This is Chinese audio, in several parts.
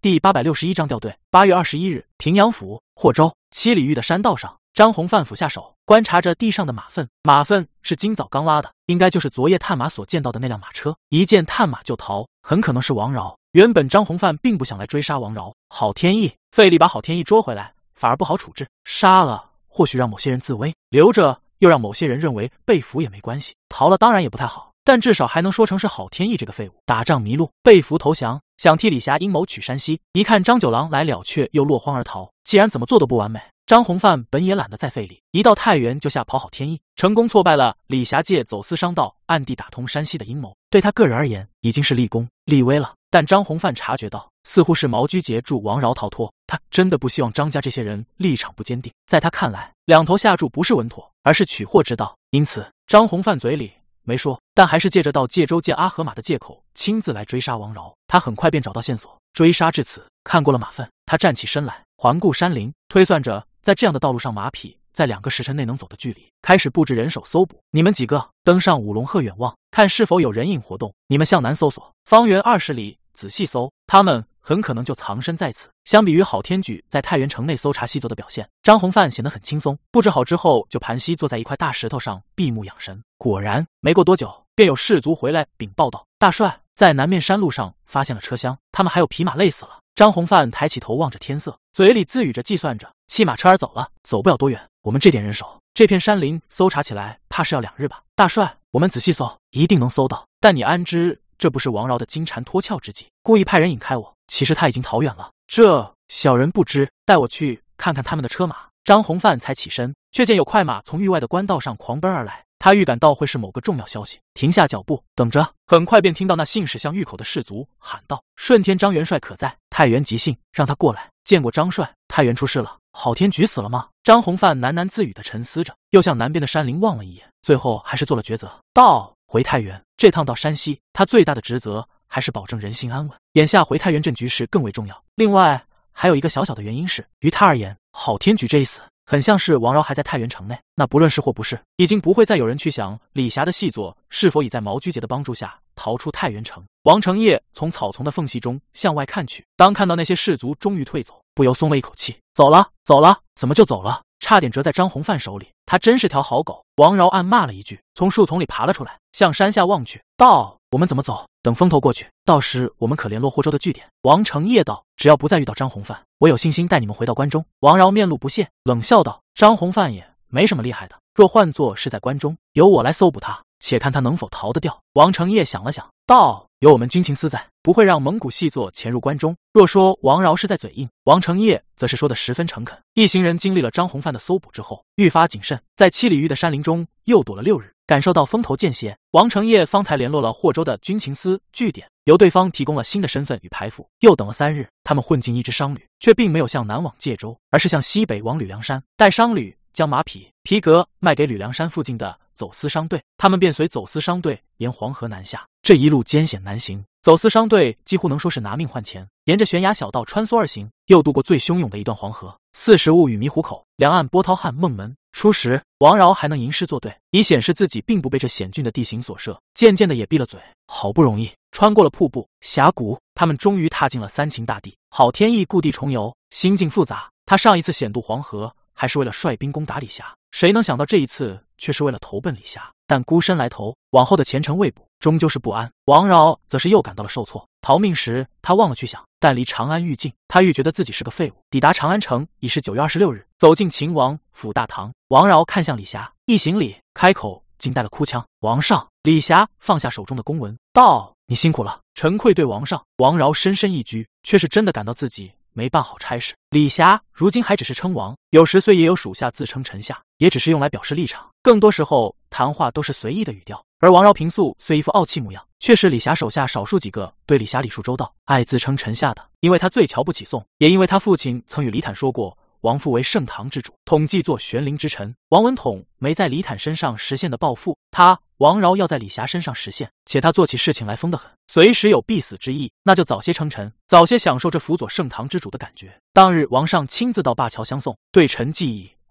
第861章调队。8月21日，平阳府霍州7里峪的山道上，张宏范俯下手，观察着地上的马粪。马粪是今早刚拉的，应该就是昨夜探马所见到的那辆马车。一见探马就逃，很可能是王饶。原本张宏范并不想来追杀王饶，郝天意费力把郝天意捉回来，反而不好处置。杀了，或许让某些人自危；留着，又让某些人认为被俘也没关系。逃了当然也不太好，但至少还能说成是郝天意这个废物打仗迷路，被俘投降，想替李霞阴谋取山西。一看张九郎来了却又落荒而逃，既然怎么做都不完美，张宏范本也懒得再费力，一到太原就吓跑郝天意，成功挫败了李霞借走私商道暗地打通山西的阴谋。对他个人而言，已经是立功立威了。但张宏范察觉到，似乎是毛居杰助王饶逃脱，他真的不希望张家这些人立场不坚定。在他看来，两头下注不是稳妥，而是取货之道。因此，张宏范嘴里没说，但还是借着到界州见阿合马的借口，亲自来追杀王饶。他很快便找到线索，追杀至此，看过了马粪，他站起身来，环顾山林，推算着在这样的道路上，马匹在2个时辰内能走的距离，开始布置人手搜捕。你们几个登上五龙鹤远望，看是否有人影活动。你们向南搜索，方圆20里仔细搜，他们很可能就藏身在此。相比于郝天举在太原城内搜查细作的表现，张宏范显得很轻松。布置好之后，就盘膝坐在一块大石头上闭目养神。果然，没过多久，便有士卒回来禀报道：大帅，在南面山路上发现了车厢，他们还有匹马累死了。张宏范抬起头望着天色，嘴里自语着计算着，骑马车儿走了，走不了多远。我们这点人手，这片山林搜查起来怕是要2日吧。大帅，我们仔细搜，一定能搜到。但你安知这不是王饶的金蝉脱壳之计，故意派人引开我，其实他已经逃远了。这小人不知，带我去看看他们的车马。张宏范才起身，却见有快马从域外的官道上狂奔而来。他预感到会是某个重要消息，停下脚步，等着。很快便听到那信使向峪口的士卒喊道：顺天张元帅可在？太原急信，让他过来。见过张帅，太原出事了。郝天举死了吗？张宏范喃喃自语地沉思着，又向南边的山林望了一眼，最后还是做了抉择，道：回太原。这趟到山西，他最大的职责还是保证人心安稳。眼下回太原镇局势更为重要。另外还有一个小小的原因是，于他而言，郝天举这一死很像是王饶还在太原城内，那不论是或不是，已经不会再有人去想李霞的细作是否已在毛居杰的帮助下逃出太原城。王承业从草丛的缝隙中向外看去，当看到那些士卒终于退走，不由松了一口气。走了，走了，怎么就走了？差点折在张宏范手里，他真是条好狗。王饶暗骂了一句，从树丛里爬了出来，向山下望去，道：我们怎么走？等风头过去，到时我们可联络霍州的据点。王承业道：只要不再遇到张宏范，我有信心带你们回到关中。王饶面露不屑，冷笑道：张宏范也没什么厉害的，若换作是在关中，由我来搜捕他，且看他能否逃得掉。王承业想了想，道：有我们军情司在，不会让蒙古细作潜入关中。若说王饶是在嘴硬，王承业则是说的十分诚恳。一行人经历了张宏范的搜捕之后，愈发谨慎，在7里峪的山林中又躲了6日，感受到风头渐歇，王承业方才联络了霍州的军情司据点，由对方提供了新的身份与牌符。又等了3日，他们混进一支商旅，却并没有向南往界州，而是向西北往吕梁山，待商旅将马匹、皮革卖给吕梁山附近的走私商队，他们便随走私商队沿黄河南下。这一路艰险难行，走私商队几乎能说是拿命换钱，沿着悬崖小道穿梭而行，又渡过最汹涌的一段黄河。40雾与迷湖口，两岸波涛汉孟门。初时，王饶还能吟诗作对，以显示自己并不被这险峻的地形所慑，渐渐的也闭了嘴。好不容易穿过了瀑布、峡谷，他们终于踏进了三秦大地。郝天意故地重游，心境复杂。他上一次险渡黄河，还是为了率兵攻打李霞，谁能想到这一次却是为了投奔李霞。但孤身来投，往后的前程未卜，终究是不安。王饶则是又感到了受挫。逃命时，他忘了去想，但离长安愈近，他愈觉得自己是个废物。抵达长安城已是9月26日，走进秦王府大堂，王饶看向李霞，一行礼，开口竟带了哭腔：“王上。”李霞放下手中的公文，道：“你辛苦了，臣愧对王上。”王饶深深一居，却是真的感到自己没办好差事。李霞如今还只是称王，有时虽也有属下自称臣下，也只是用来表示立场，更多时候谈话都是随意的语调。而王饶平素虽一副傲气模样，却是李霞手下少数几个对李霞礼数周到、爱自称臣下的。因为他最瞧不起宋，也因为他父亲曾与李坦说过，王父为盛唐之主，统计做玄灵之臣。王文统没在李坦身上实现的抱负，他王饶要在李霞身上实现，且他做起事情来疯得很，随时有必死之意，那就早些称臣，早些享受这辅佐盛唐之主的感觉。当日王上亲自到灞桥相送，对臣记忆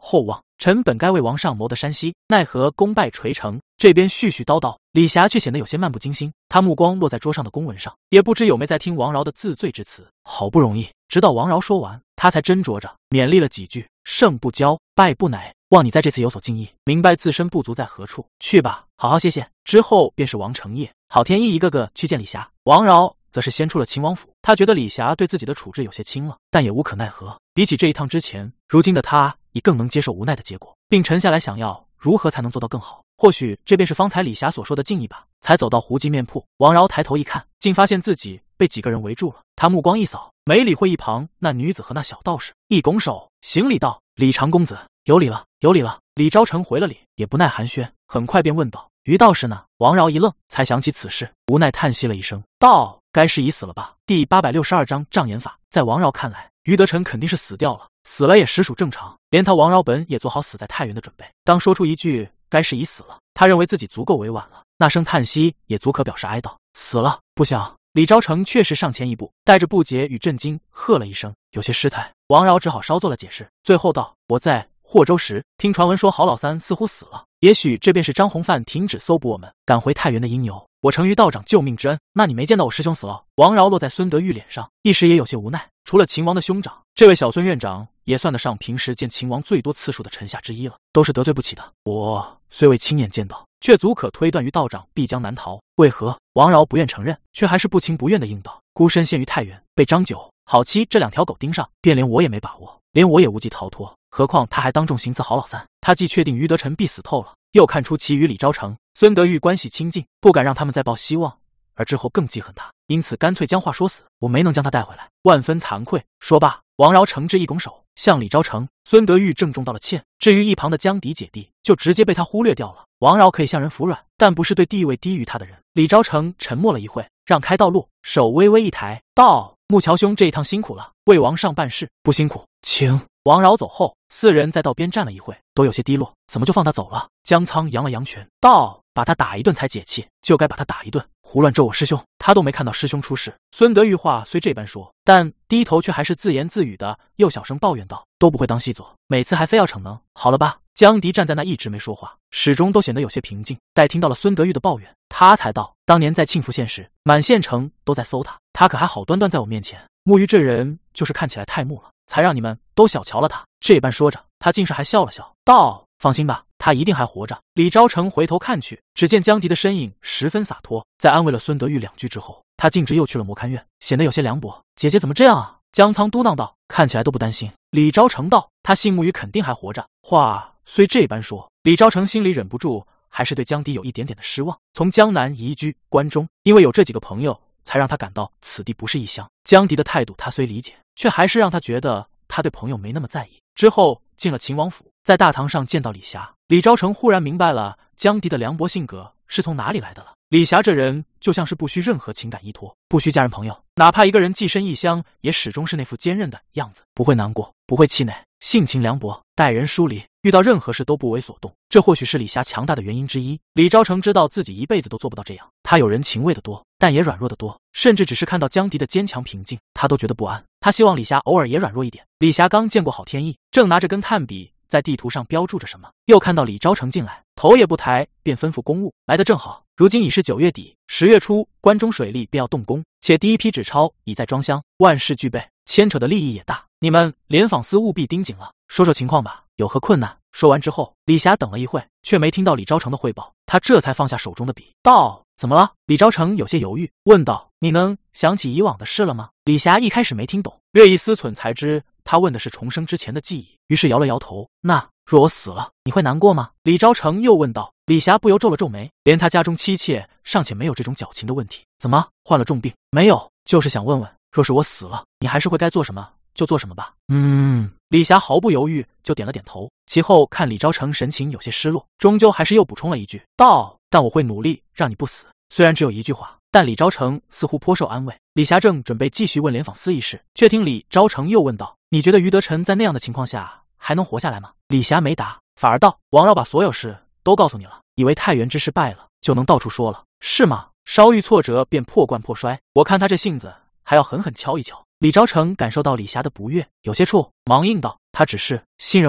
厚望。臣本该为王上谋得山西，奈何功败垂成。这边絮絮叨叨，李霞却显得有些漫不经心。他目光落在桌上的公文上，也不知有没在听王饶的自罪之词。好不容易，直到王饶说完，他才斟酌着勉励了几句：胜不骄，败不馁，望你在这次有所敬意，明白自身不足在何处。去吧，好好谢谢。之后便是王承业、郝天意一个个去见李霞，王饶则是先出了秦王府。他觉得李霞对自己的处置有些轻了，但也无可奈何。比起这一趟之前，如今的他已更能接受无奈的结果，并沉下来想要如何才能做到更好。或许这便是方才李霞所说的敬意吧。才走到胡记面铺，王饶抬头一看，竟发现自己被几个人围住了。他目光一扫，没理会一旁那女子和那小道士，一拱手行礼道：李长公子，有礼了，有礼了。李昭成回了礼，也不耐寒暄，很快便问道：于道士呢？王饶一愣，才想起此事，无奈叹息了一声，道：该是已死了吧。第862章障眼法。在王饶看来，于德臣肯定是死掉了，死了也实属正常，连他王饶本也做好死在太原的准备。当说出一句该是已死了，他认为自己足够委婉了，那声叹息也足可表示哀悼。死了，不想李昭成确实上前一步，带着不解与震惊喝了一声，有些失态。王饶只好稍作了解释，最后道：我在霍州时听传闻说郝老三似乎死了，也许这便是张弘范停止搜捕我们，赶回太原的因由。我承于道长救命之恩，那你没见到我师兄死了？王饶落在孙德玉脸上，一时也有些无奈。除了秦王的兄长，这位小孙院长也算得上平时见秦王最多次数的臣下之一了，都是得罪不起的。我虽未亲眼见到，却足可推断于道长必将难逃。为何？王饶不愿承认，却还是不情不愿的应道：孤身陷于太原，被张九、郝七这两条狗盯上，便连我也没把握，连我也无计逃脱，何况他还当众行刺郝老三。他既确定于德臣必死透了，又看出其与李昭成、孙德玉关系亲近，不敢让他们再抱希望，而之后更记恨他，因此干脆将话说死。我没能将他带回来，万分惭愧。说罢，王饶诚挚一拱手，向李昭成、孙德玉郑重道了歉。至于一旁的江迪姐弟，就直接被他忽略掉了。王饶可以向人服软，但不是对地位低于他的人。李昭成沉默了一会，让开道路，手微微一抬，道：木桥兄这一趟辛苦了，为王上办事。不辛苦，请。王饶走后，四人在道边站了一会，都有些低落。怎么就放他走了？江仓扬了扬拳，道：把他打一顿才解气，就该把他打一顿。胡乱咒我师兄，他都没看到师兄出事。孙德玉话虽这般说，但低头却还是自言自语的，又小声抱怨道：都不会当细作，每次还非要逞能。好了吧。江迪站在那一直没说话，始终都显得有些平静。待听到了孙德玉的抱怨，他才道：当年在庆福县时，满县城都在搜他，他可还好端端在我面前。木鱼这人就是看起来太木了，才让你们都小瞧了他。这般说着，他竟是还笑了笑，道：放心吧，他一定还活着。李昭成回头看去，只见江迪的身影十分洒脱。在安慰了孙德玉两句之后，他径直又去了魔龛院，显得有些凉薄。姐姐怎么这样啊？江仓嘟囔道：看起来都不担心。李昭成道：他信木鱼肯定还活着。话虽这般说，李昭成心里忍不住还是对江迪有一点点的失望。从江南移居关中，因为有这几个朋友，才让他感到此地不是异乡。江迪的态度他虽理解，却还是让他觉得他对朋友没那么在意。之后进了秦王府，在大堂上见到李霞，李昭成忽然明白了江迪的凉薄性格是从哪里来的了。李霞这人就像是不需任何情感依托，不需家人朋友，哪怕一个人寄身异乡，也始终是那副坚韧的样子，不会难过，不会气馁，性情凉薄，待人疏离，遇到任何事都不为所动。这或许是李霞强大的原因之一。李昭成知道自己一辈子都做不到这样，他有人情味的多，但也软弱的多，甚至只是看到江迪的坚强平静，他都觉得不安。他希望李霞偶尔也软弱一点。李霞刚见过郝天意，正拿着根炭笔在地图上标注着什么，又看到李昭成进来，头也不抬，便吩咐公务来得正好。如今已是9月底，10月初，关中水利便要动工，且第一批纸钞已在装箱，万事俱备，牵扯的利益也大，你们联访司务必盯紧了，说说情况吧，有何困难？说完之后，李霞等了一会，却没听到李昭成的汇报，他这才放下手中的笔，道：怎么了？李昭成有些犹豫，问道：你能想起以往的事了吗？李霞一开始没听懂，略一思忖才知他问的是重生之前的记忆，于是摇了摇头。那若我死了，你会难过吗？李昭成又问道。李霞不由皱了皱眉，连他家中妻妾尚且没有这种矫情的问题，怎么患了重病？没有，就是想问问，若是我死了，你还是会该做什么就做什么吧。李霞毫不犹豫就点了点头，其后看李昭成神情有些失落，终究还是又补充了一句，道：但我会努力让你不死。虽然只有一句话，但李昭成似乎颇受安慰。李霞正准备继续问联访司一事，却听李昭成又问道：你觉得于德臣在那样的情况下还能活下来吗？李霞没答，反而道：王饶把所有事都告诉你了，以为太原之事败了就能到处说了，是吗？稍遇挫折便破罐破摔，我看他这性子还要狠狠敲一敲。李昭成感受到李霞的不悦，有些怵，忙应道：他只是信任我，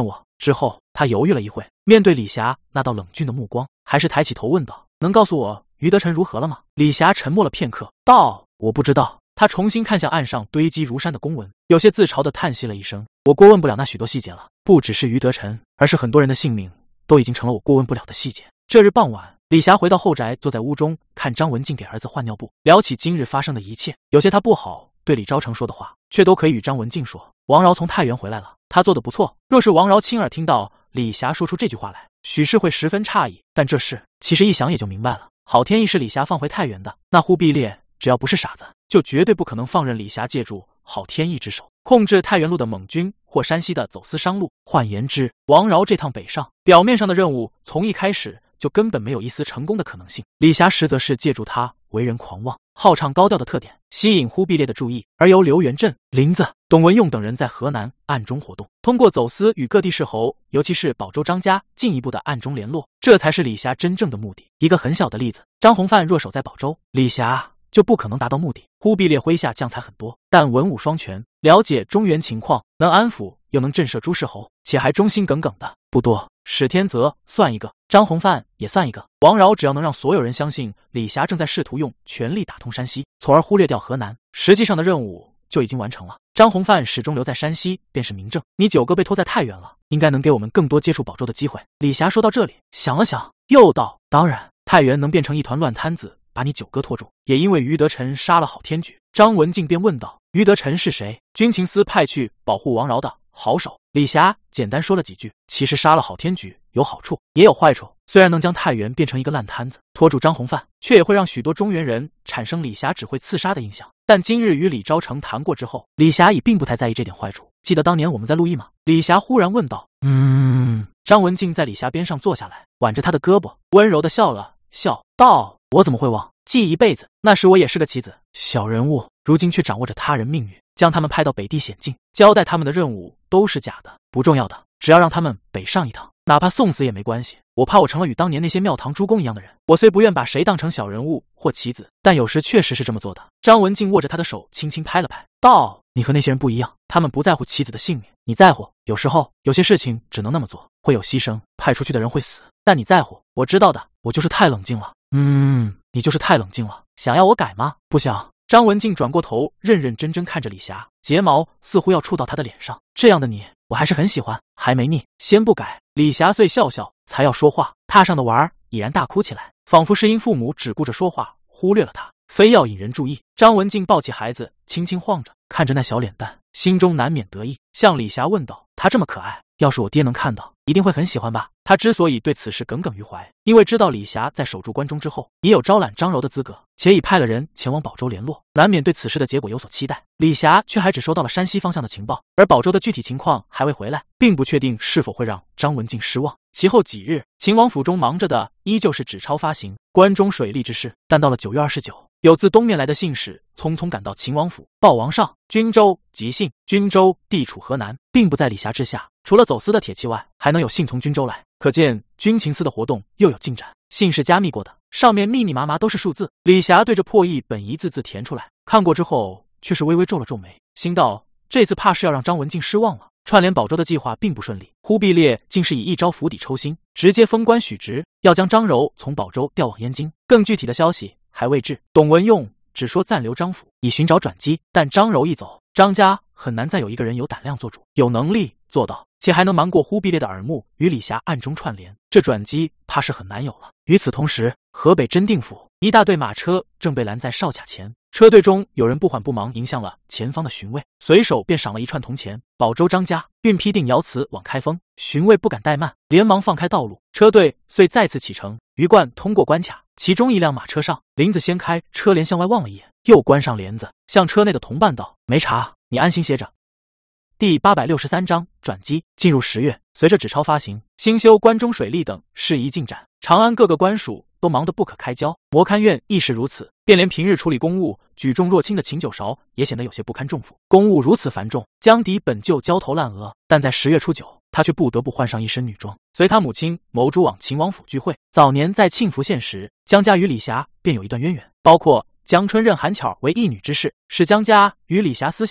之后，他犹豫了一会，面对李霞那道冷峻的目光，还是抬起头问道：“能告诉我于德臣如何了吗？”李霞沉默了片刻，道：“我不知道。”他重新看向案上堆积如山的公文，有些自嘲的叹息了一声：“我过问不了那许多细节了，不只是于德臣，而是很多人的性命都已经成了我过问不了的细节。”这日傍晚，李霞回到后宅，坐在屋中看张文静给儿子换尿布，聊起今日发生的一切，有些他不好对李昭成说的话，却都可以与张文静说。王饶从太原回来了，他做得不错。若是王饶亲耳听到李霞说出这句话来，许是会十分诧异，但这事其实一想也就明白了。郝天意是李霞放回太原的，那忽必烈只要不是傻子，就绝对不可能放任李霞借助郝天意之手控制太原路的蒙军或山西的走私商路。换言之，王饶这趟北上，表面上的任务从一开始就根本没有一丝成功的可能性。李霞实则是借助他为人狂妄、好唱高调的特点，吸引忽必烈的注意，而由刘元振、林子、董文用等人在河南暗中活动，通过走私与各地世侯，尤其是保州张家进一步的暗中联络，这才是李霞真正的目的。一个很小的例子，张弘范若守在保州，李霞就不可能达到目的。忽必烈麾下将才很多，但文武双全，了解中原情况，能安抚又能震慑诸世侯，且还忠心耿耿的不多。史天泽算一个，张弘范也算一个。王饶只要能让所有人相信李霞正在试图用权力打通山西，从而忽略掉河南，实际上的任务就已经完成了。张弘范始终留在山西便是明证，你9个被拖在太原了，应该能给我们更多接触保州的机会。李霞说到这里，想了想，又道：当然，太原能变成一团乱摊子，把你9个拖住，也因为于德臣杀了郝天举。张文静便问道：于德臣是谁？军情司派去保护王饶的好手。李霞简单说了几句，其实杀了郝天举有好处也有坏处，虽然能将太原变成一个烂摊子，拖住张弘范，却也会让许多中原人产生李霞只会刺杀的印象。但今日与李昭成谈过之后，李霞已并不太在意这点坏处。记得当年我们在路易吗？李霞忽然问道。张文静在李霞边上坐下来，挽着她的胳膊，温柔的笑了笑，道：我怎么会忘？记一辈子，那时我也是个棋子，小人物，如今却掌握着他人命运，将他们派到北地险境，交代他们的任务都是假的，不重要的，只要让他们北上一趟，哪怕送死也没关系。我怕我成了与当年那些庙堂诸公一样的人，我虽不愿把谁当成小人物或棋子，但有时确实是这么做的。张文静握着他的手轻轻拍了拍，道：你和那些人不一样，他们不在乎棋子的性命，你在乎。有时候有些事情只能那么做，会有牺牲，派出去的人会死，但你在乎。我知道的，我就是太冷静了。你就是太冷静了，想要我改吗？不想。张文静转过头，认认真真看着李霞，睫毛似乎要触到她的脸上。这样的你，我还是很喜欢，还没腻，先不改。李霞遂笑笑，才要说话，榻上的娃儿已然大哭起来，仿佛是因父母只顾着说话，忽略了他，非要引人注意。张文静抱起孩子，轻轻晃着，看着那小脸蛋，心中难免得意，向李霞问道：他这么可爱，要是我爹能看到，一定会很喜欢吧？他之所以对此事耿耿于怀，因为知道李霞在守住关中之后，也有招揽张柔的资格，且已派了人前往保州联络，难免对此事的结果有所期待。李霞却还只收到了山西方向的情报，而保州的具体情况还未回来，并不确定是否会让张文静失望。其后几日，秦王府中忙着的依旧是纸钞发行、关中水利之事，但到了9月29，有自东面来的信使匆匆赶到秦王府，报王上，均州急信。均州地处河南，并不在李霞之下，除了走私的铁器外，还能有信从均州来，可见军情司的活动又有进展。信是加密过的，上面密密麻麻都是数字。李霞对着破译本一字字填出来，看过之后却是微微皱了皱眉，心道这次怕是要让张文静失望了。串联保州的计划并不顺利，忽必烈竟是以一招釜底抽薪，直接封官许职，要将张柔从保州调往燕京。更具体的消息还未至，董文用只说暂留张府，以寻找转机。但张柔一走，张家很难再有一个人有胆量做主，有能力做到，且还能瞒过忽必烈的耳目，与李霞暗中串联，这转机怕是很难有了。与此同时，河北真定府一大队马车正被拦在哨卡前，车队中有人不缓不忙迎向了前方的巡卫，随手便赏了一串铜钱。保州张家运批定瑶祠往开封，巡卫不敢怠慢，连忙放开道路，车队遂再次启程。鱼贯通过关卡，其中一辆马车上，林子掀开车帘向外望了一眼，又关上帘子，向车内的同伴道：没查，你安心歇着。第863章转机。进入10月，随着纸钞发行、兴修关中水利等事宜进展，长安各个官署都忙得不可开交，摩勘院亦是如此，便连平日处理公务举重若轻的秦九韶也显得有些不堪重负。公务如此繁重，江迪本就焦头烂额，但在10月初9，他却不得不换上一身女装，随他母亲谋诸往秦王府聚会。早年在庆福县时，江家与李霞便有一段渊源，包括江春认韩巧为义女之事，是江家与李霞私下里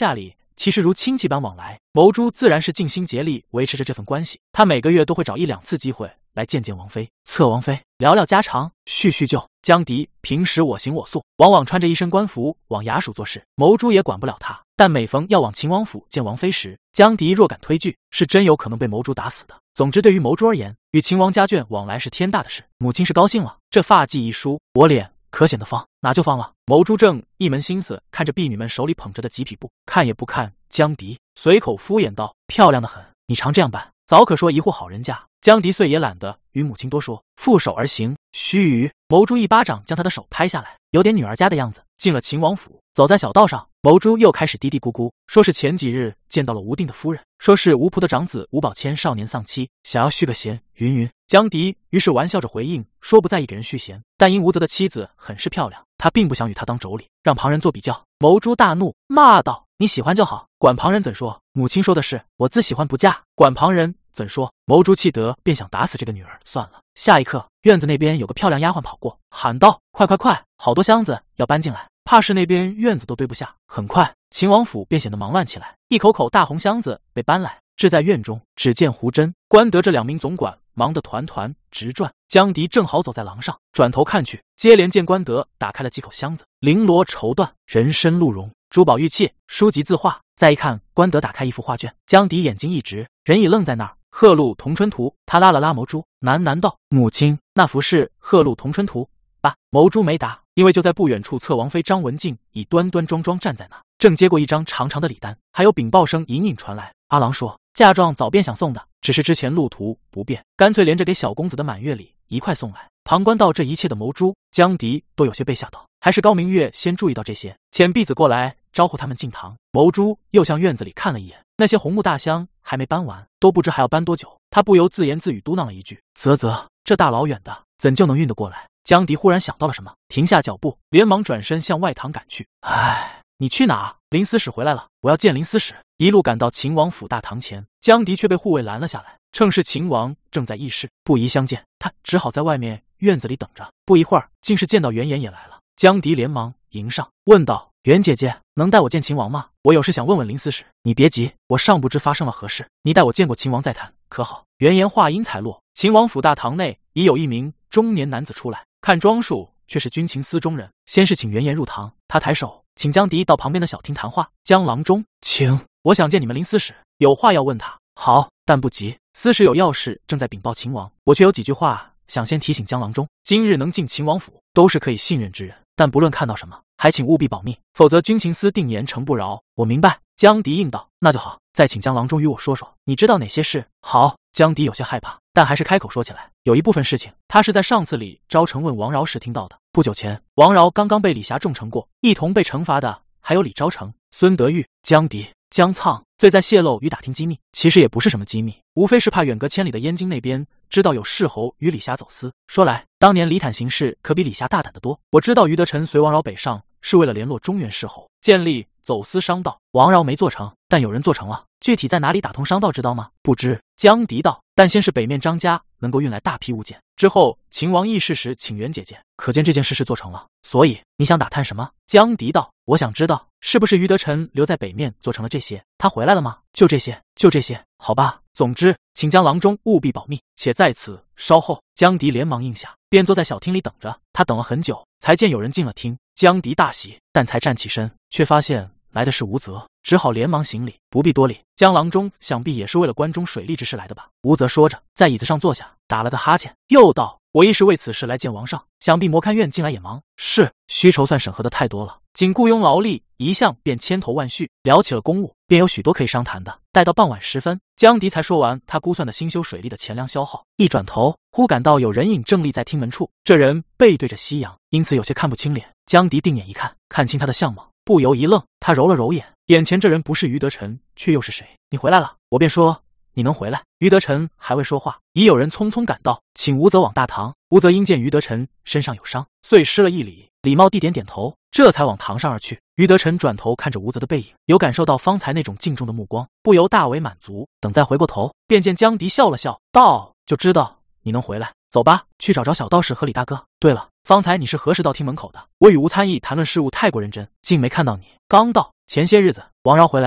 其实如亲戚般往来。牟珠自然是尽心竭力维持着这份关系，他每个月都会找1-2次机会来见见王妃，侧王妃，聊聊家常，叙叙旧。江迪平时我行我素，往往穿着一身官服往衙署做事，牟珠也管不了他。但每逢要往秦王府见王妃时，江迪若敢推拒，是真有可能被牟珠打死的。总之，对于牟珠而言，与秦王家眷往来是天大的事。母亲是高兴了，这发髻一梳，我脸可显得方，哪就方了。牟珠正一门心思看着婢女们手里捧着的几匹布，看也不看江迪，随口敷衍道：“漂亮的很，你常这样办，早可说一户好人家。”江迪遂也懒得与母亲多说，负手而行。须臾，牟珠一巴掌将他的手拍下来，有点女儿家的样子。进了秦王府，走在小道上，牟珠又开始嘀嘀咕咕，说是前几日见到了吴定的夫人，说是吴仆的长子吴宝谦少年丧妻，想要续个弦，云云。江迪于是玩笑着回应，说不在意给人续弦，但因吴泽的妻子很是漂亮，他并不想与她当妯娌，让旁人做比较。牟珠大怒，骂道：“你喜欢就好，管旁人怎说？母亲说的是，我自喜欢不嫁，管旁人怎说？”牟珠气得便想打死这个女儿算了。下一刻，院子那边有个漂亮丫鬟跑过，喊道：“快快快，好多箱子要搬进来，怕是那边院子都堆不下。”很快，秦王府便显得忙乱起来，一口口大红箱子被搬来，置在院中。只见胡真、关德这2名总管忙得团团直转。江迪正好走在廊上，转头看去，接连见关德打开了几口箱子，绫罗绸缎、人参鹿茸、珠宝玉器、书籍字画。再一看，关德打开一幅画卷，江迪眼睛一直，人已愣在那儿。鹤鹿同春图，他拉了拉牟珠，喃喃道：“母亲，那幅是鹤鹿同春图吧？”牟珠没答，因为就在不远处，侧王妃张文静已端端庄庄站在那，正接过一张长长的礼单，还有禀报声隐隐传来。阿郎说，嫁妆早便想送的，只是之前路途不便，干脆连着给小公子的满月礼一块送来。旁观到这一切的牟珠、江迪都有些被吓到，还是高明月先注意到这些，遣婢子过来招呼他们进堂。牟珠又向院子里看了一眼，那些红木大箱还没搬完，都不知还要搬多久。他不由自言自语嘟囔了一句：“啧啧，这大老远的，怎就能运得过来？”江迪忽然想到了什么，停下脚步，连忙转身向外堂赶去。哎，你去哪？林司使回来了，我要见林司使。一路赶到秦王府大堂前，江迪却被护卫拦了下来。正是秦王正在议事，不宜相见，他只好在外面院子里等着。不一会儿，竟是见到袁岩也来了。江迪连忙迎上，问道：“袁姐姐，能带我见秦王吗？我有事想问问林司使。”“你别急，我尚不知发生了何事，你待我见过秦王再谈，可好？”袁岩话音才落，秦王府大堂内已有一名中年男子出来，看装束却是军情司中人。先是请袁岩入堂，他抬手请江迪到旁边的小厅谈话。江郎中，请，我想见你们林司使，有话要问他。好，但不急，司使有要事正在禀报秦王，我却有几句话想先提醒江郎中。今日能进秦王府，都是可以信任之人，但不论看到什么，还请务必保密，否则军情司定严惩不饶。我明白。江迪应道：“那就好，再请江郎中与我说说，你知道哪些事？”好。江迪有些害怕，但还是开口说起来。有一部分事情，他是在上次李昭成问王饶时听到的。不久前，王饶刚刚被李霞重惩过，一同被惩罚的还有李昭成、孙德玉、江迪、江苍。罪在泄露与打听机密，其实也不是什么机密，无非是怕远隔千里的燕京那边知道有世侯与李霞走私。说来，当年李坦行事可比李霞大胆得多。我知道于德臣随王饶北上，是为了联络中原世侯，建立走私商道。王饶没做成，但有人做成了。具体在哪里打通商道知道吗？不知。江迪道：“但先是北面张家能够运来大批物件，之后秦王议事时请袁姐姐，可见这件事是做成了。所以你想打探什么？”江迪道：“我想知道是不是于德臣留在北面做成了这些，他回来了吗？”就这些，就这些。好吧，总之请江郎中务必保密，且在此稍后。江迪连忙应下，便坐在小厅里等着。他等了很久，才见有人进了厅。江迪大喜，但才站起身，却发现来的是吴泽，只好连忙行礼：“不必多礼，江郎中想必也是为了关中水利之事来的吧？”吴泽说着，在椅子上坐下，打了个哈欠，又道：“我亦是为此事来见王上，想必摩勘院近来也忙。是，需筹算审核的太多了，仅雇佣劳力一项便千头万绪，聊起了公务，便有许多可以商谈的。”待到傍晚时分，江迪才说完他估算的新修水利的钱粮消耗，一转头，忽感到有人影正立在厅门处，这人背对着西洋，因此有些看不清脸。江迪定眼一看，看清他的相貌，不由一愣，他揉了揉眼，眼前这人不是于德臣，却又是谁？你回来了，我便说你能回来。于德臣还未说话，已有人匆匆赶到，请吴泽往大堂。吴泽因见于德臣身上有伤，遂施了一礼，礼貌地点点头，这才往堂上而去。于德臣转头看着吴泽的背影，有感受到方才那种敬重的目光，不由大为满足。等再回过头，便见江迪笑了笑，道：“就知道你能回来，走吧，去找小道士和李大哥。对了，方才你是何时到厅门口的？我与吴参议谈论事务太过认真，竟没看到你。”刚到，前些日子王饶回来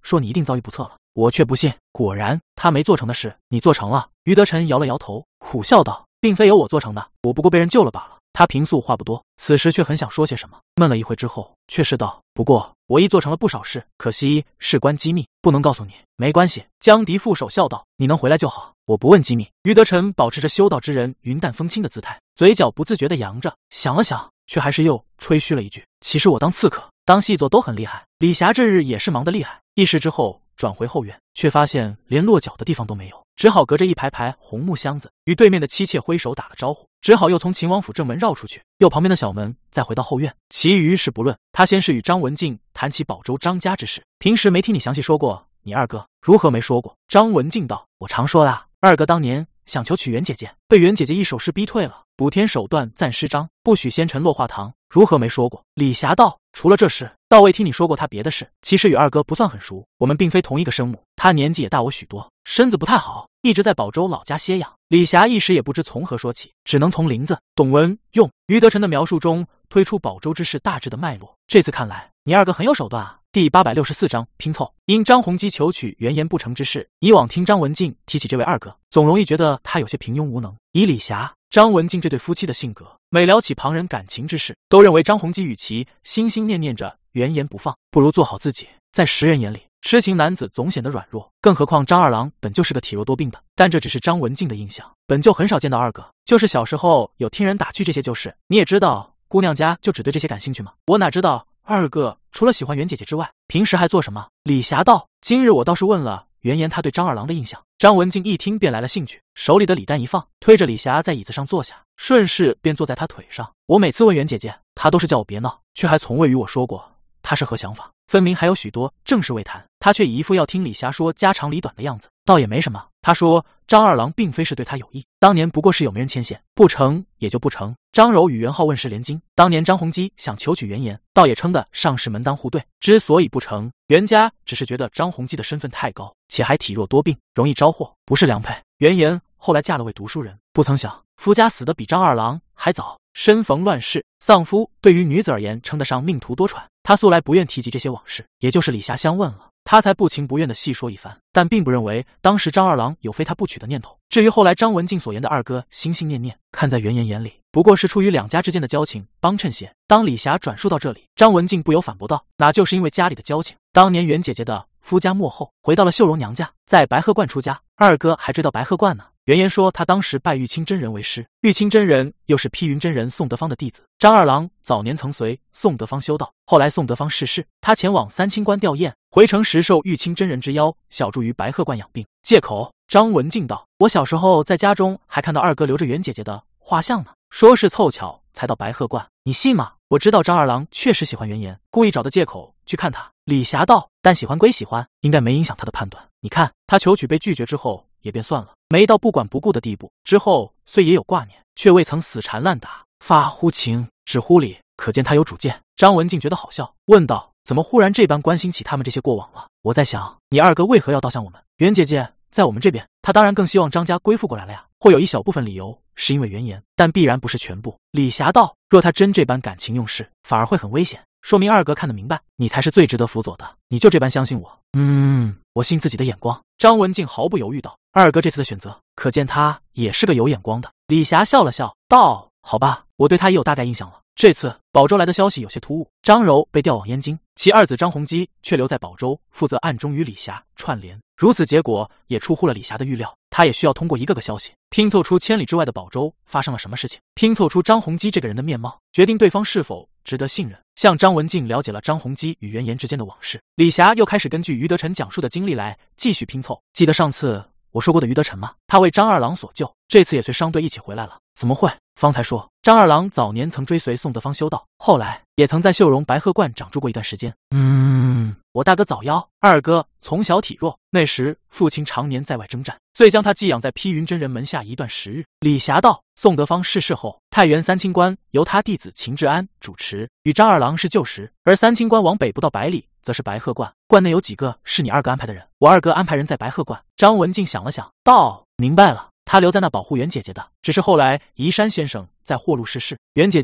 说你一定遭遇不测了。我却不信，果然他没做成的事，你做成了。于德臣摇了摇头，苦笑道：并非由我做成的，我不过被人救了罢了。他平素话不多，此时却很想说些什么，闷了一会之后，却是道：不过我亦做成了不少事，可惜事关机密，不能告诉你。没关系，江迪副手笑道：你能回来就好，我不问机密。于德臣保持着修道之人云淡风轻的姿态，嘴角不自觉地扬着，想了想，却还是又吹嘘了一句：其实我当刺客、当细作都很厉害。李霞这日也是忙得厉害，一时之后转回后院，却发现连落脚的地方都没有，只好隔着一排排红木箱子与对面的妻妾挥手打了招呼，只好又从秦王府正门绕出去，又旁边的小门，再回到后院。其余事不论，他先是与张文静谈起宝州张家之事，平时没听你详细说过，你二哥如何没说过？张文静道：我常说啊，二哥当年想求娶袁姐姐，被袁姐姐一手势逼退了，补天手段暂失章，不许先臣落画堂，如何没说过？李霞道：除了这事，倒未听你说过他别的事。其实与二哥不算很熟，我们并非同一个生母，他年纪也大我许多，身子不太好，一直在宝州老家歇养。李霞一时也不知从何说起，只能从林子、董文、用于德臣的描述中推出宝州之事大致的脉络。这次看来，你二哥很有手段啊。第864章拼凑。因张弘基求娶袁岩不成之事，以往听张文静提起这位二哥，总容易觉得他有些平庸无能。以李霞、张文静这对夫妻的性格，每聊起旁人感情之事，都认为张弘基与其心心念念着袁岩不放，不如做好自己。在时人眼里，痴情男子总显得软弱，更何况张二郎本就是个体弱多病的。但这只是张文静的印象，本就很少见到二哥，就是小时候有听人打趣这些就是。你也知道，姑娘家就只对这些感兴趣吗？我哪知道二哥除了喜欢袁姐姐之外，平时还做什么？李霞道：今日我倒是问了袁岩他对张二郎的印象。张文静一听便来了兴趣，手里的礼单一放，推着李霞在椅子上坐下，顺势便坐在她腿上。我每次问袁姐姐，她都是叫我别闹，却还从未与我说过她是何想法，分明还有许多正事未谈，她却一副要听李霞说家长里短的样子。倒也没什么，她说张二郎并非是对她有意，当年不过是有媒人牵线，不成也就不成。张柔与袁浩问世联经，当年张弘基想求娶袁岩，倒也称得上是门当户对，之所以不成，袁家只是觉得张弘基的身份太高，且还体弱多病，容易招祸，不是良配。袁岩后来嫁了位读书人，不曾想夫家死得比张二郎还早，身逢乱世，丧夫对于女子而言称得上命途多舛。她素来不愿提及这些往事，也就是李霞相问了，他才不情不愿地细说一番，但并不认为当时张二郎有非他不娶的念头。至于后来张文静所言的二哥心心念念，看在袁岩眼里，不过是出于两家之间的交情，帮衬些。当李霞转述到这里，张文静不由反驳道：那就是因为家里的交情，当年袁姐姐的夫家末后回到了秀容娘家，在白鹤观出家，二哥还追到白鹤观呢。袁岩说他当时拜玉清真人为师，玉清真人又是披云真人宋德芳的弟子。张二郎早年曾随宋德芳修道，后来宋德芳逝世，他前往三清观吊唁，回城时受玉清真人之邀，小住于白鹤观养病。借口。张文静道：我小时候在家中还看到二哥留着袁姐姐的画像呢，说是凑巧才到白鹤观，你信吗？我知道张二郎确实喜欢袁岩，故意找的借口去看他。李霞道：但喜欢归喜欢，应该没影响他的判断。你看他求娶被拒绝之后也便算了，没到不管不顾的地步，之后虽也有挂念，却未曾死缠烂打，发乎情止乎礼，可见他有主见。张文静觉得好笑，问道：怎么忽然这般关心起他们这些过往了？我在想你二哥为何要倒向我们？袁姐姐在我们这边，他当然更希望张家归附过来了呀，会有一小部分理由是因为袁岩，但必然不是全部。李霞道：若他真这般感情用事，反而会很危险，说明二哥看得明白，你才是最值得辅佐的，你就这般相信我？我信自己的眼光。张文静毫不犹豫道：二哥这次的选择，可见他也是个有眼光的。李霞笑了笑道：好吧，我对他也有大概印象了。这次宝州来的消息有些突兀，张柔被调往燕京，其二子张弘基却留在宝州，负责暗中与李霞串联。如此结果也出乎了李霞的预料，他也需要通过一个个消息，拼凑出千里之外的宝州发生了什么事情，拼凑出张弘基这个人的面貌，决定对方是否值得信任。向张文静了解了张弘基与袁岩之间的往事，李霞又开始根据于德臣讲述的经历来继续拼凑。记得上次我说过的于德臣吗？他为张二郎所救，这次也随商队一起回来了。怎么会？方才说张二郎早年曾追随宋德芳修道，后来也曾在秀容白鹤观长住过一段时间。我大哥早夭，二哥从小体弱，那时父亲常年在外征战，遂将他寄养在披云真人门下一段时日。李霞道：宋德芳逝世后，太原三清观由他弟子秦志安主持，与张二郎是旧识，而三清观往北不到100里则是白鹤观，观内有几个是你二哥安排的人，我二哥安排人在白鹤观。张文静想了想道：明白了，他留在那保护袁姐姐的，只是后来移山先生在霍路逝世，袁姐姐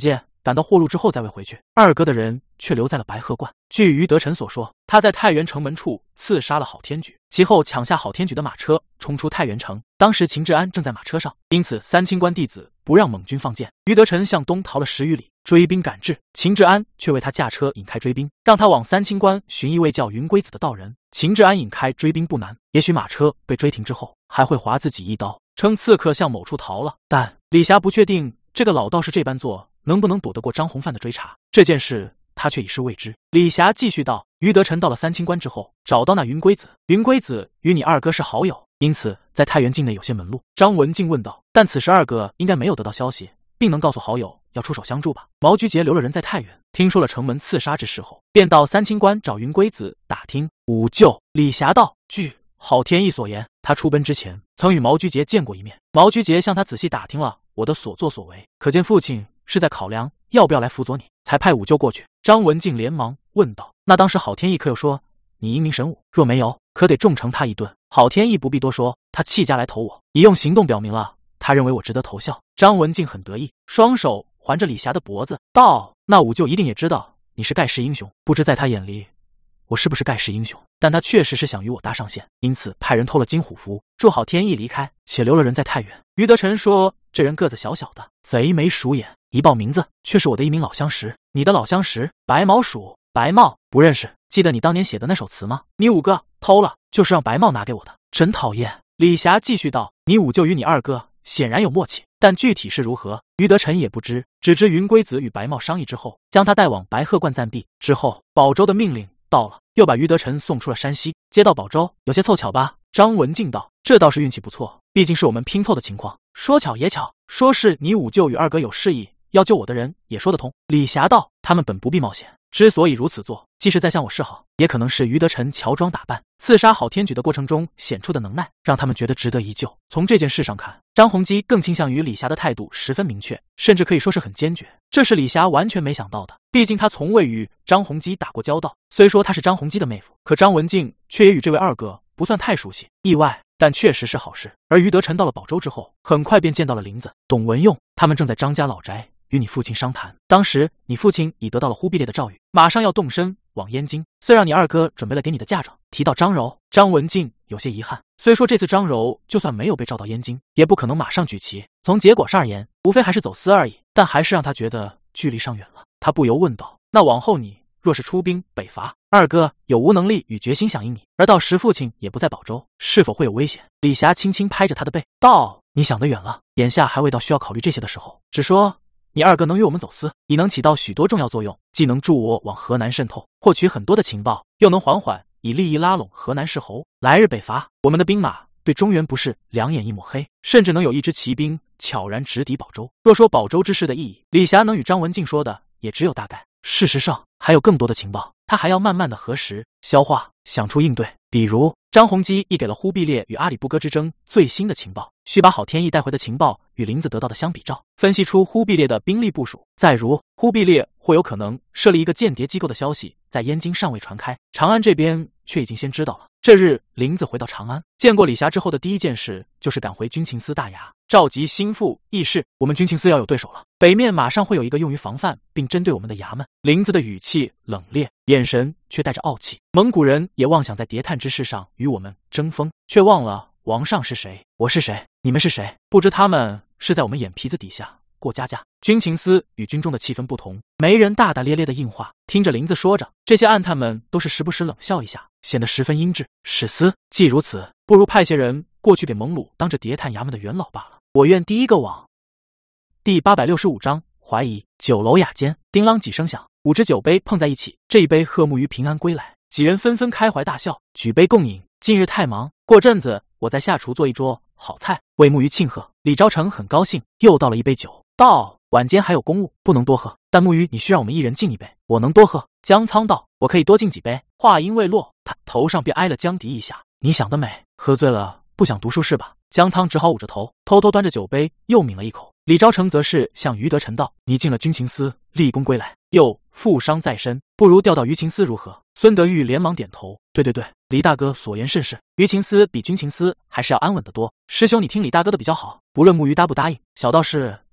赶到货路之后再未回去。二哥的人却留在了白鹤观。据于德臣所说，他在太原城门处刺杀了郝天举，其后抢下郝天举的马车，冲出太原城。当时秦志安正在马车上，因此三清关弟子不让蒙军放箭。于德臣向东逃了10余里，追兵赶至，秦志安却为他驾车引开追兵，让他往三清关寻一位叫云龟子的道人。秦志安引开追兵不难，也许马车被追停之后，还会划自己一刀，称刺客向某处逃了。但李霞不确定这个老道士这般做能不能躲得过张弘范的追查，这件事他却已是未知。李霞继续道，于德臣到了三清关之后，找到那云龟子，云龟子与你二哥是好友，因此在太原境内有些门路。张文静问道，但此时二哥应该没有得到消息，并能告诉好友要出手相助吧？毛居杰留了人在太原，听说了城门刺杀之事后，便到三清关找云龟子打听五舅。李霞道，据郝天意所言，他出奔之前曾与毛居杰见过一面，毛居杰向他仔细打听了我的所作所为，可见父亲是在考量要不要来辅佐你，才派五舅过去。张文静连忙问道，那当时郝天意可有说你英明神武？若没有，可得重惩他一顿。郝天意不必多说，他弃家来投我，已用行动表明了他认为我值得投效。张文静很得意，双手环着李霞的脖子道，那五舅一定也知道你是盖世英雄，不知在他眼里我是不是盖世英雄，但他确实是想与我搭上线，因此派人偷了金虎符，助郝天意离开，且留了人在太原。于德臣说，这人个子小小的，贼眉鼠眼，一报名字却是我的一名老相识。你的老相识？白毛鼠？白帽？不认识。记得你当年写的那首词吗？你五哥偷了，就是让白帽拿给我的，真讨厌。李霞继续道，你五舅与你二哥显然有默契，但具体是如何，于德臣也不知，只知云龟子与白帽商议之后，将他带往白鹤观暂避。之后保州的命令到了，又把于德臣送出了山西。接到保州有些凑巧吧？张文静道，这倒是运气不错，毕竟是我们拼凑的情况。说巧也巧，说是你五舅与二哥有事意要救我的人也说得通。李霞道，他们本不必冒险，之所以如此做，既是在向我示好，也可能是于德臣乔装打扮刺杀郝天举的过程中显出的能耐，让他们觉得值得一救。从这件事上看，张弘基更倾向于李霞的态度十分明确，甚至可以说是很坚决，这是李霞完全没想到的。毕竟他从未与张弘基打过交道，虽说他是张弘基的妹夫，可张文静却也与这位二哥不算太熟悉，意外但确实是好事。而于德臣到了保州之后，很快便见到了林子、董文用，他们正在张家老宅与你父亲商谈。当时你父亲已得到了忽必烈的诏谕，马上要动身往燕京，虽让你二哥准备了给你的嫁妆。提到张柔，张文静有些遗憾，虽说这次张柔就算没有被召到燕京，也不可能马上举旗，从结果上而言，无非还是走私而已，但还是让他觉得距离上远了。他不由问道，那往后你若是出兵北伐，二哥有无能力与决心响应你？而到时父亲也不在保州，是否会有危险？李霞轻轻拍着他的背道，你想得远了，眼下还未到需要考虑这些的时候。只说你二哥能与我们走私，已能起到许多重要作用，既能助我往河南渗透，获取很多的情报，又能缓缓以利益拉拢河南士侯。来日北伐，我们的兵马对中原不是两眼一抹黑，甚至能有一支骑兵悄然直抵保州。若说保州之事的意义，李霞能与张文静说的也只有大概，事实上还有更多的情报，他还要慢慢的核实、消化，想出应对。比如张弘基亦给了忽必烈与阿里不哥之争最新的情报，需把郝天意带回的情报与林子得到的相比照，分析出忽必烈的兵力部署。再如忽必烈或有可能设立一个间谍机构的消息在燕京尚未传开，长安这边却已经先知道了。这日林子回到长安，见过李霞之后的第一件事就是赶回军情司大衙，召集心腹议事，我们军情司要有对手了，北面马上会有一个用于防范并针对我们的衙门。林子的语气冷冽，眼神却带着傲气。蒙古人也妄想在谍探之事上与我们争锋，却忘了王上是谁，我是谁，你们是谁，不知他们是在我们眼皮子底下过家家。军情司与军中的气氛不同，没人大大咧咧的应话。听着林子说着，这些暗探们都是时不时冷笑一下，显得十分阴质。史思，既如此，不如派些人过去给蒙鲁当着谍探衙门的元老罢了。我愿第一个往。第865章怀疑。酒楼雅间，叮啷几声响，5只酒杯碰在一起，这一杯贺沐于平安归来，几人纷纷开怀大笑，举杯共饮。近日太忙，过阵子我在下厨做一桌好菜，为沐于庆贺。李昭成很高兴，又倒了一杯酒，道：晚间还有公务，不能多喝，但沐于你需让我们一人敬一杯，我能多喝。江苍道：我可以多敬几杯。话音未落，他头上便挨了江迪一下。你想得美，喝醉了不想读书是吧？江苍只好捂着头，偷偷端着酒杯又抿了一口。李昭成则是向于德臣道：你进了军情司，立功归来，又负伤在身，不如调到于情司如何？孙德玉连忙点头，对对对，李大哥所言甚是，于情司比军情司还是要安稳得多。师兄你听李大哥的比较好，不论沐于答不答应，小道是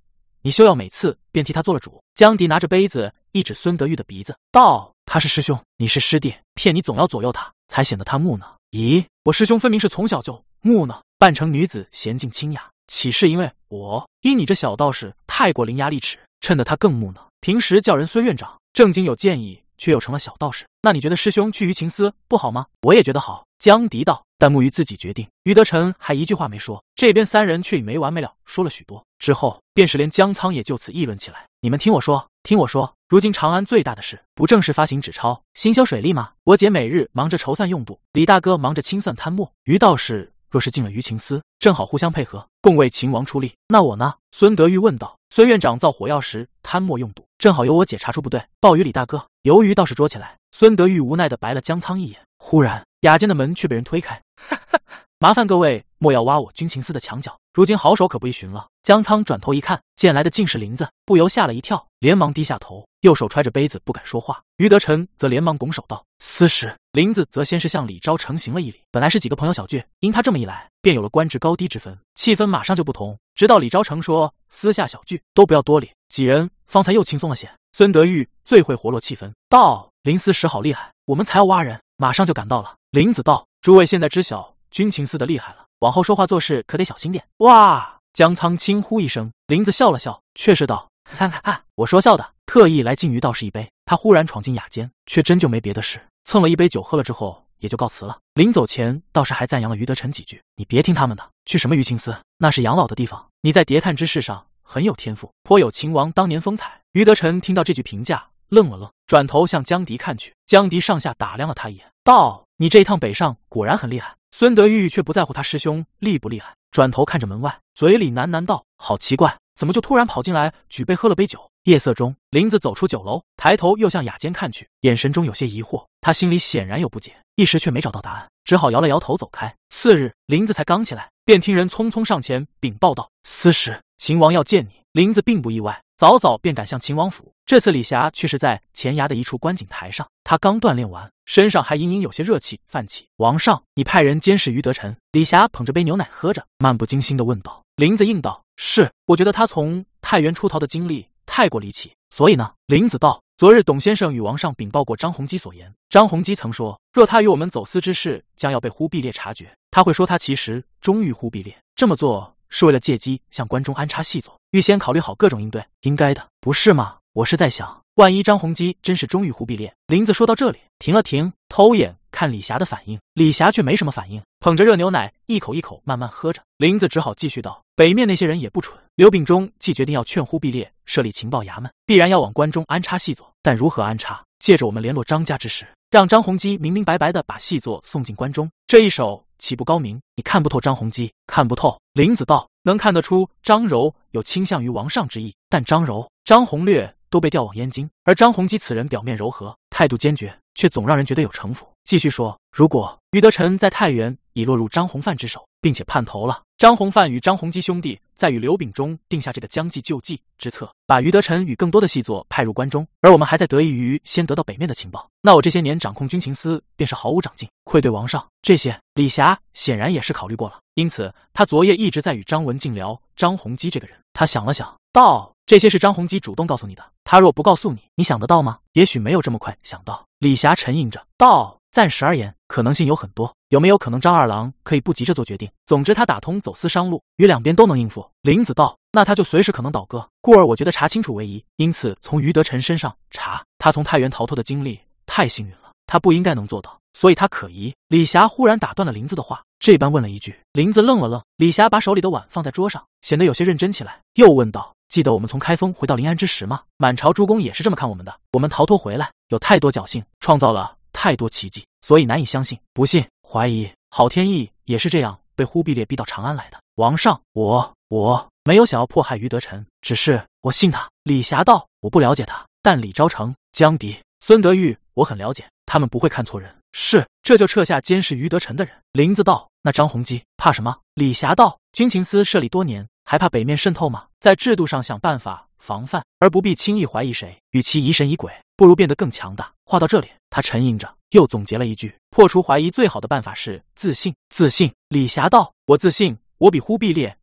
你休要每次便替他做了主。江迪拿着杯子一指孙德玉的鼻子，道：他是师兄，你是师弟，骗你总要左右他，才显得他木讷。咦，我师兄分明是从小就木讷，扮成女子娴静清雅，岂是因你这小道士太过伶牙俐齿，衬得他更木讷？平时叫人孙院长，正经有建议，却又成了小道士。那你觉得师兄去于情司不好吗？我也觉得好。江迪道，但木于自己决定。于德臣还一句话没说，这边三人却已没完没了说了许多。之后便是连江仓也就此议论起来。你们听我说，如今长安最大的事，不正是发行纸钞、兴修水利吗？我姐每日忙着筹算用度，李大哥忙着清算摊墨，于道士若是进了于情司，正好互相配合，共为秦王出力。那我呢？孙德玉问道。孙院长造火药时摊墨用度，正好由我姐查出不对，报于李大哥。由于道士捉起来，孙德玉无奈地白了江仓一眼。忽然雅间的门却被人推开，麻烦各位莫要挖我军情司的墙角，如今好手可不易寻了。江仓转头一看，见来的竟是林子，不由吓了一跳，连忙低下头，右手揣着杯子不敢说话。于德臣则连忙拱手道：司使。林子则先是向李昭成行了一礼，本来是几个朋友小聚，因他这么一来，便有了官职高低之分，气氛马上就不同。直到李昭成说私下小聚都不要多礼，几人方才又轻松了些。孙德玉最会活络气氛，道：林司使好厉害，我们才要挖人，马上就赶到了。林子道：诸位现在知晓军情司的厉害了，往后说话做事可得小心点。哇！江仓轻呼一声，林子笑了笑，却是道：我说笑的，特意来敬于道士一杯。他忽然闯进雅间，却真就没别的事，蹭了一杯酒喝了之后也就告辞了。临走前倒是还赞扬了于德臣几句，你别听他们的，去什么于情司，那是养老的地方，你在叠探之事上很有天赋，颇有秦王当年风采。于德臣听到这句评价愣了愣，转头向江迪看去，江迪上下打量了他一眼，道：你这一趟北上果然很厉害。孙德玉却不在乎他师兄厉不厉害，转头看着门外，嘴里喃喃道：好奇怪，怎么就突然跑进来举杯喝了杯酒。夜色中，林子走出酒楼，抬头又向雅间看去，眼神中有些疑惑，他心里显然有不解，一时却没找到答案，只好摇了摇头走开。次日，林子才刚起来，便听人匆匆上前禀报道：司使，秦王要见你。林子并不意外，早早便赶向秦王府。这次李霞却是在前衙的一处观景台上，他刚锻炼完，身上还隐隐有些热气泛起。王上，你派人监视于德臣。李霞捧着杯牛奶喝着，漫不经心地问道。林子应道：是，我觉得他从太原出逃的经历太过离奇，所以呢？林子道：昨日董先生与王上禀报过张弘基所言，张弘基曾说，若他与我们走私之事将要被忽必烈察觉，他会说他其实忠于忽必烈，这么做是为了借机向关中安插细作，预先考虑好各种应对，应该的，不是吗？我是在想，万一张弘基真是忠于忽必烈。林子说到这里停了停，偷眼看李霞的反应，李霞却没什么反应，捧着热牛奶一口一口慢慢喝着。林子只好继续道：北面那些人也不蠢，刘秉忠既决定要劝忽必烈设立情报衙门，必然要往关中安插细作，但如何安插？借着我们联络张家之时，让张弘基明明白白的把细作送进关中，这一手岂不高明？你看不透张弘基？看不透。林子道：能看得出张柔有倾向于王上之意，但张柔、张弘略都被调往燕京，而张弘基此人表面柔和，态度坚决，却总让人觉得有城府。继续说，如果于德臣在太原已落入张弘范之手，并且叛投了，张弘范与张弘基兄弟再与刘秉忠定下这个将计就计之策，把于德臣与更多的细作派入关中，而我们还在得益于先得到北面的情报，那我这些年掌控军情司便是毫无长进，愧对王上。这些李霞显然也是考虑过了，因此他昨夜一直在与张文静聊张弘基这个人。他想了想，道：这些是张弘基主动告诉你的，他若不告诉你，你想得到吗？也许没有这么快想到。李霞沉吟着道：暂时而言，可能性有很多，有没有可能张二郎可以不急着做决定？总之他打通走私商路，与两边都能应付。林子道：那他就随时可能倒戈，故而我觉得查清楚为宜，因此从于德臣身上查。他从太原逃脱的经历太幸运了，他不应该能做到，所以他可疑。李霞忽然打断了林子的话，这般问了一句。林子愣了愣，李霞把手里的碗放在桌上，显得有些认真起来，又问道：记得我们从开封回到临安之时吗？满朝诸公也是这么看我们的，我们逃脱回来，有太多侥幸，创造了太多奇迹，所以难以相信，不信，怀疑。郝天翼也是这样被忽必烈逼到长安来的。王上，我没有想要迫害于德臣，只是我信他。李霞道：我不了解他，但李昭成、江迪、孙德玉我很了解，他们不会看错人。是，这就撤下监视于德臣的人。林子道：那张弘基怕什么？李霞道：军情司设立多年，还怕北面渗透吗？在制度上想办法防范，而不必轻易怀疑谁。与其疑神疑鬼，不如变得更强大。话到这里，他沉吟着，又总结了一句：破除怀疑最好的办法是自信。自信。李霞道：我自信，我比忽必烈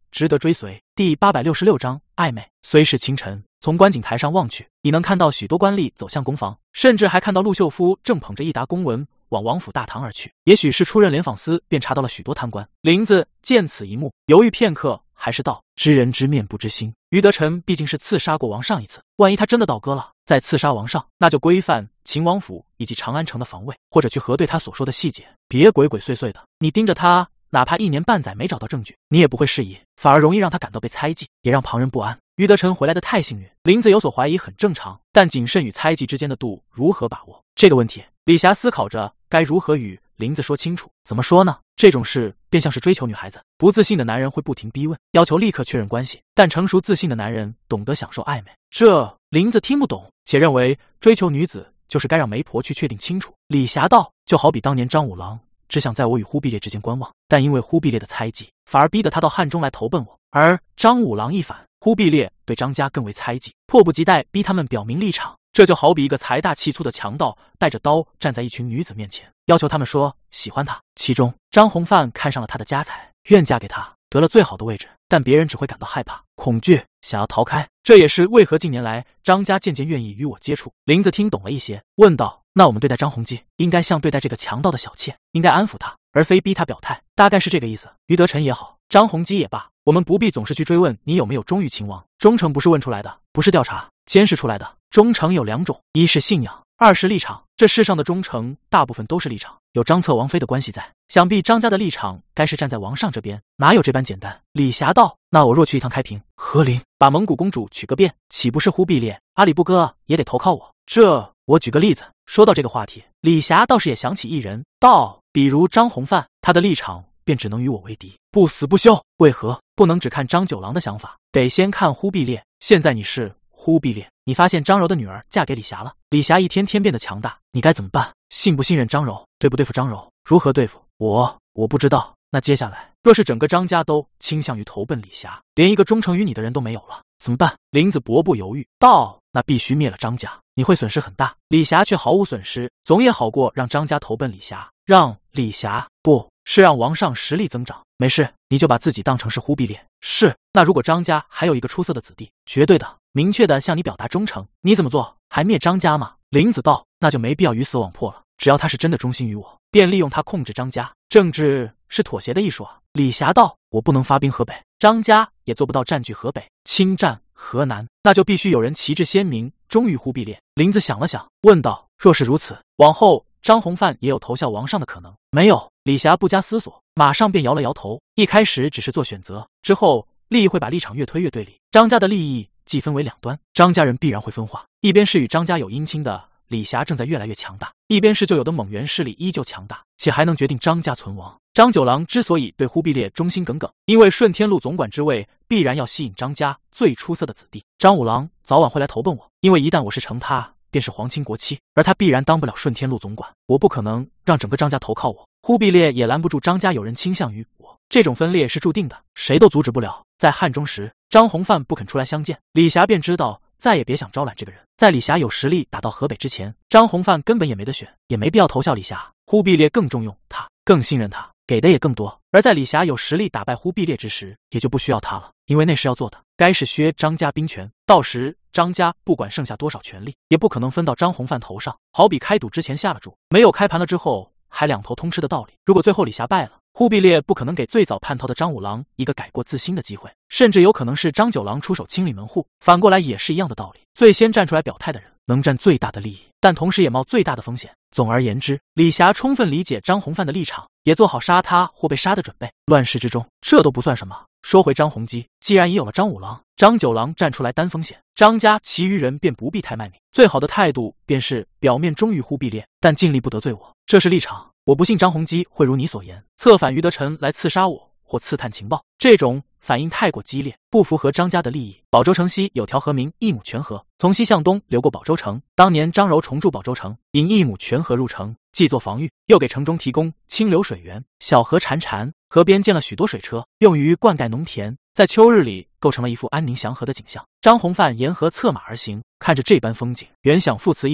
值得追随。第866章暧昧。虽是清晨，从观景台上望去，已能看到许多官吏走向宫房，甚至还看到陆秀夫正捧着一沓公文往王府大堂而去。也许是出任联访司，便查到了许多贪官。林子见此一幕，犹豫片刻，还是道：知人知面不知心。于德臣毕竟是刺杀过王上一次，万一他真的倒戈了，再刺杀王上，那就规范秦王府以及长安城的防卫，或者去核对他所说的细节，别鬼鬼祟祟的。你盯着他，哪怕1年半载没找到证据，你也不会适宜，反而容易让他感到被猜忌，也让旁人不安。于德臣回来的太幸运，林子有所怀疑很正常，但谨慎与猜忌之间的度如何把握，这个问题李霞思考着该如何与林子说清楚。怎么说呢？这种事便像是追求女孩子，不自信的男人会不停逼问，要求立刻确认关系，但成熟自信的男人懂得享受暧昧。这林子听不懂，且认为追求女子就是该让媒婆去确定清楚。李霞道：就好比当年张五郎只想在我与忽必烈之间观望，但因为忽必烈的猜忌，反而逼得他到汉中来投奔我，而张五郎一反，忽必烈对张家更为猜忌，迫不及待逼他们表明立场。这就好比一个财大气粗的强盗带着刀站在一群女子面前，要求他们说喜欢他。其中张弘范看上了他的家财，愿嫁给他，得了最好的位置，但别人只会感到害怕、恐惧，想要逃开。这也是为何近年来张家渐渐愿意与我接触。林子听懂了一些，问道：那我们对待张弘基，应该像对待这个强盗的小妾，应该安抚他，而非逼他表态，大概是这个意思。于德臣也好，张弘基也罢，我们不必总是去追问你有没有忠于秦王。忠诚不是问出来的，不是调查监视出来的。忠诚有2种，一是信仰，二是立场。这世上的忠诚大部分都是立场，有张策王妃的关系在，想必张家的立场该是站在王上这边，哪有这般简单。李霞道：那我若去一趟开平、和林，把蒙古公主娶个遍，岂不是忽必烈、阿里不哥也得投靠我？这我举个例子。说到这个话题，李霞倒是也想起一人，道：比如张弘范，他的立场便只能与我为敌，不死不休。为何不能只看张九郎的想法，得先看忽必烈？现在你是忽必烈，你发现张柔的女儿嫁给李霞了，李霞一天天变得强大，你该怎么办？信不信任张柔？对不对付张柔？如何对付？我不知道。那接下来，若是整个张家都倾向于投奔李霞，连一个忠诚于你的人都没有了，怎么办？林子伯不犹豫道：那必须灭了张家，你会损失很大。李霞却毫无损失，总也好过让张家投奔李霞。让李霞，不是让王上实力增长。没事，你就把自己当成是忽必烈。是。那如果张家还有一个出色的子弟，绝对的、明确的向你表达忠诚，你怎么做？还灭张家吗？林子道：那就没必要鱼死网破了。只要他是真的忠心于我，便利用他控制张家。政治是妥协的艺术啊。李霞道：我不能发兵河北，张家也做不到占据河北、侵占河南，那就必须有人旗帜鲜明，忠于忽必烈。林子想了想，问道：若是如此，往后张弘范也有投效王上的可能？没有。李霞不加思索，马上便摇了摇头。一开始只是做选择，之后利益会把立场越推越对立，张家的利益既分为2端，张家人必然会分化，一边是与张家有姻亲的李霞正在越来越强大，一边是旧有的蒙元势力依旧强大，且还能决定张家存亡。张九郎之所以对忽必烈忠心耿耿，因为顺天路总管之位必然要吸引张家最出色的子弟。张五郎早晚会来投奔我，因为一旦我是成他，便是皇亲国戚，而他必然当不了顺天路总管，我不可能让整个张家投靠我。忽必烈也拦不住张家有人倾向于我，这种分裂是注定的，谁都阻止不了。在汉中时，张弘范不肯出来相见，李霞便知道再也别想招揽这个人。在李霞有实力打到河北之前，张弘范根本也没得选，也没必要投效李霞。忽必烈更重用他，更信任他，给的也更多。而在李霞有实力打败忽必烈之时，也就不需要他了，因为那时要做的该是削张家兵权，到时张家不管剩下多少权力，也不可能分到张弘范头上。好比开赌之前下了注，没有开盘了之后还2头通吃的道理。如果最后李霞败了，忽必烈不可能给最早叛逃的张五郎一个改过自新的机会，甚至有可能是张九郎出手清理门户。反过来也是一样的道理，最先站出来表态的人能占最大的利益，但同时也冒最大的风险。总而言之，李霞充分理解张弘范的立场，也做好杀他或被杀的准备。乱世之中，这都不算什么。说回张弘基，既然已有了张五郎、张九郎站出来担风险，张家其余人便不必太卖命。最好的态度便是表面忠于忽必烈，但尽力不得罪我，这是立场。我不信张弘基会如你所言，策反于德臣来刺杀我或刺探情报，这种反应太过激烈，不符合张家的利益。保州城西有条河名义母泉河，从西向东流过保州城。当年张柔重筑保州城，引义母泉河入城，既做防御，又给城中提供清流水源。小河潺潺，河边建了许多水车，用于灌溉农田，在秋日里构成了一幅安宁祥和的景象。张弘范沿河策马而行，看着这般风景，原想赋词一首：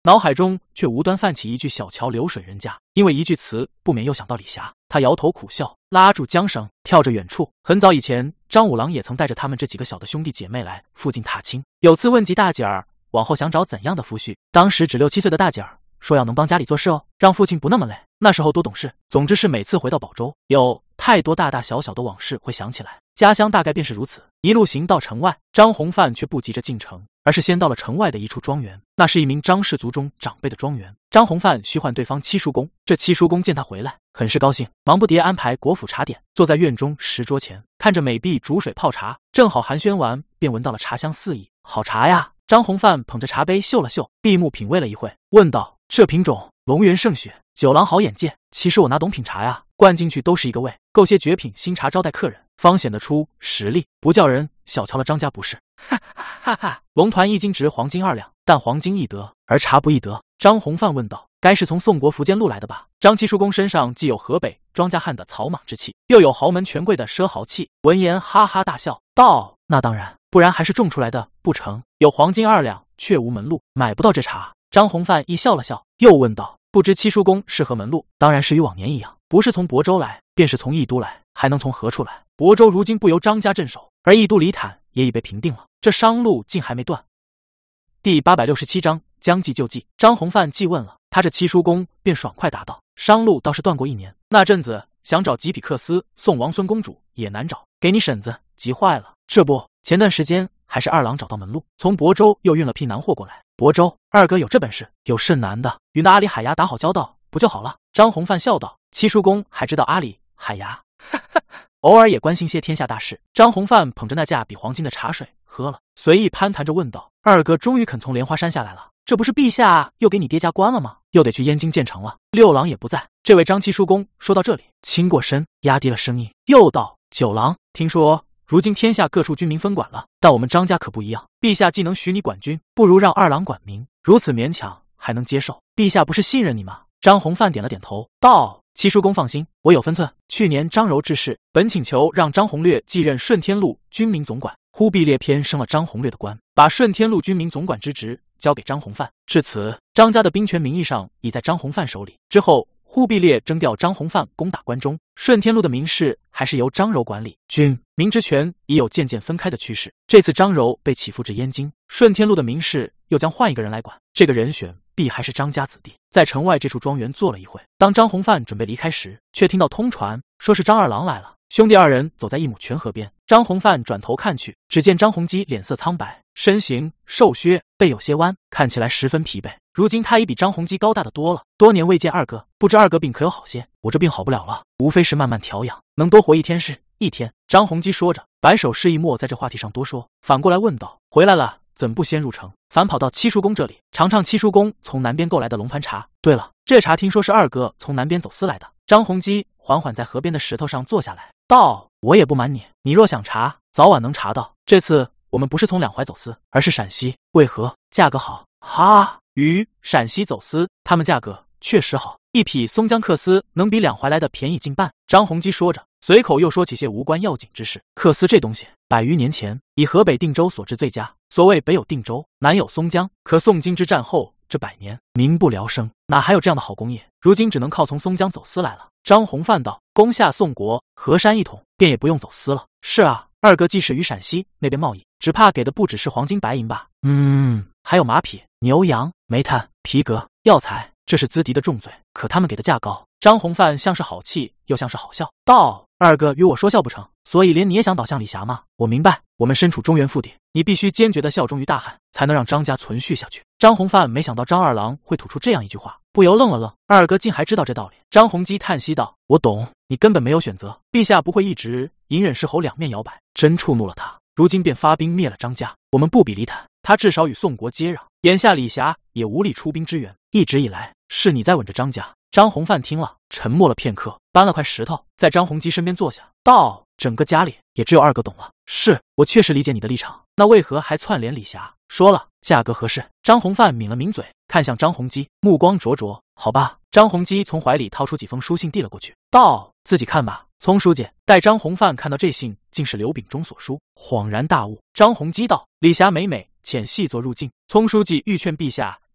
脑海中却无端泛起一句小桥流水人家，因为一句词不免又想到李霞。他摇头苦笑，拉住缰绳，跳着远处。很早以前，张五郎也曾带着他们这几个小的兄弟姐妹来附近踏青，有次问及大姐儿往后想找怎样的夫婿，当时只6、7岁的大姐儿说要能帮家里做事哦，让父亲不那么累。那时候多懂事。总之是每次回到宝州，有太多大大小小的往事会想起来。家乡大概便是如此。一路行到城外，张弘范却不急着进城，而是先到了城外的一处庄园。那是一名张氏族中长辈的庄园。张弘范需唤对方七叔公，这七叔公见他回来，很是高兴，忙不迭安排国府茶点，坐在院中石桌前，看着美婢煮水泡茶。正好寒暄完，便闻到了茶香四溢，好茶呀！张弘范捧着茶杯嗅了嗅，闭目品味了一会，问道：这品种龙源胜雪，酒郎好眼界。其实我哪懂品茶呀，灌进去都是一个味，够些绝品新茶招待客人，方显得出实力，不叫人小瞧了张家不是。哈哈哈！龙团一斤值黄金2两，但黄金易得，而茶不易得。张弘范问道：该是从宋国苻坚路来的吧？张七叔公身上既有河北庄稼汉的草莽之气，又有豪门权贵的奢豪气。闻言哈哈大笑道：那当然，不然还是种出来的不成？有黄金2两，却无门路，买不到这茶。张弘范一笑了笑，又问道：不知七叔公是何门路？当然是与往年一样，不是从亳州来，便是从义都来，还能从何处来？亳州如今不由张家镇守，而义都李坦也已被平定了，这商路竟还没断。第867章将计就计。张弘范既问了，他这七叔公便爽快答道：商路倒是断过1年，那阵子想找吉比克斯送王孙公主也难找，给你婶子急坏了。这不，前段时间还是二郎找到门路，从亳州又运了批南货过来。亳州，二哥有这本事，有甚难的？与那阿里海牙打好交道不就好了？张弘范笑道：七叔公还知道阿里海牙？偶尔也关心些天下大事。张弘范捧着那架比黄金的茶水喝了，随意攀谈着问道：二哥终于肯从莲花山下来了，这不是陛下又给你爹家关了吗？又得去燕京建城了。六郎也不在。这位张七叔公说到这里，倾过身，压低了声音，又道：九郎，听说如今天下各处军民分管了，但我们张家可不一样。陛下既能许你管军，不如让二郎管民，如此勉强还能接受。陛下不是信任你吗？张弘范点了点头，道：七叔公放心，我有分寸。去年张柔致仕，本请求让张宏略继任顺天路军民总管，忽必烈偏升了张宏略的官，把顺天路军民总管之职交给张弘范。至此，张家的兵权名义上已在张弘范手里。之后忽必烈征调张弘范攻打关中，顺天路的民事还是由张柔管理，军民之权已有渐渐分开的趋势。这次张柔被起复至燕京，顺天路的民事又将换一个人来管，这个人选必还是张家子弟。在城外这处庄园坐了一会，当张弘范准备离开时，却听到通传说是张二郎来了。兄弟二人走在一亩泉河边，张弘范转头看去，只见张弘基脸色苍白，身形瘦削，背有些弯，看起来十分疲惫。如今他已比张弘基高大的多了，多年未见二哥，不知二哥病可有好些？我这病好不了了，无非是慢慢调养，能多活一天是一天。张弘基说着，摆手示意莫在这话题上多说，反过来问道：回来了，怎不先入城，反跑到七叔公这里，尝尝七叔公从南边购来的龙团茶？对了，这茶听说是二哥从南边走私来的。张弘基缓缓在河边的石头上坐下来，道：我也不瞒你，你若想查，早晚能查到。这次我们不是从两淮走私，而是陕西，为何？价格好。哈，与陕西走私，他们价格确实好，一匹松江缂丝能比两淮来的便宜近半。张弘基说着，随口又说起些无关要紧之事。缂丝这东西100余年前以河北定州所制最佳，所谓北有定州，南有松江，可宋金之战后这100年民不聊生，哪还有这样的好工业？如今只能靠从松江走私来了。张弘范道：攻下宋国，河山一统，便也不用走私了。是啊，二哥即使与陕西那边贸易，只怕给的不只是黄金白银吧？还有马匹、牛羊、煤炭、皮革、药材，这是资敌的重罪，可他们给的价高。张弘范像是好气又像是好笑，道：二哥与我说笑不成，所以连你也想倒向李霞吗？我明白，我们身处中原腹地，你必须坚决的效忠于大汉，才能让张家存续下去。张弘范没想到张二郎会吐出这样一句话，不由愣了愣。二哥竟还知道这道理。张弘基叹息道：我懂，你根本没有选择，陛下不会一直隐忍狮吼两面摇摆，真触怒了他，如今便发兵灭了张家。我们不比李坦，他至少与宋国接壤，眼下李霞也无力出兵支援，一直以来是你在稳着张家。张弘范听了，沉默了片刻，搬了块石头，在张弘基身边坐下，道：整个家里也只有二哥懂了。是，我确实理解你的立场，那为何还串联李霞？说了，价格合适。张弘范抿了抿嘴，看向张弘基，目光灼灼。好吧。张弘基从怀里掏出几封书信递了过去，道：自己看吧。聪书记。待张弘范看到这信竟是刘秉忠所书，恍然大悟。张弘基道：李霞每每遣细作入境，聪书记欲劝陛下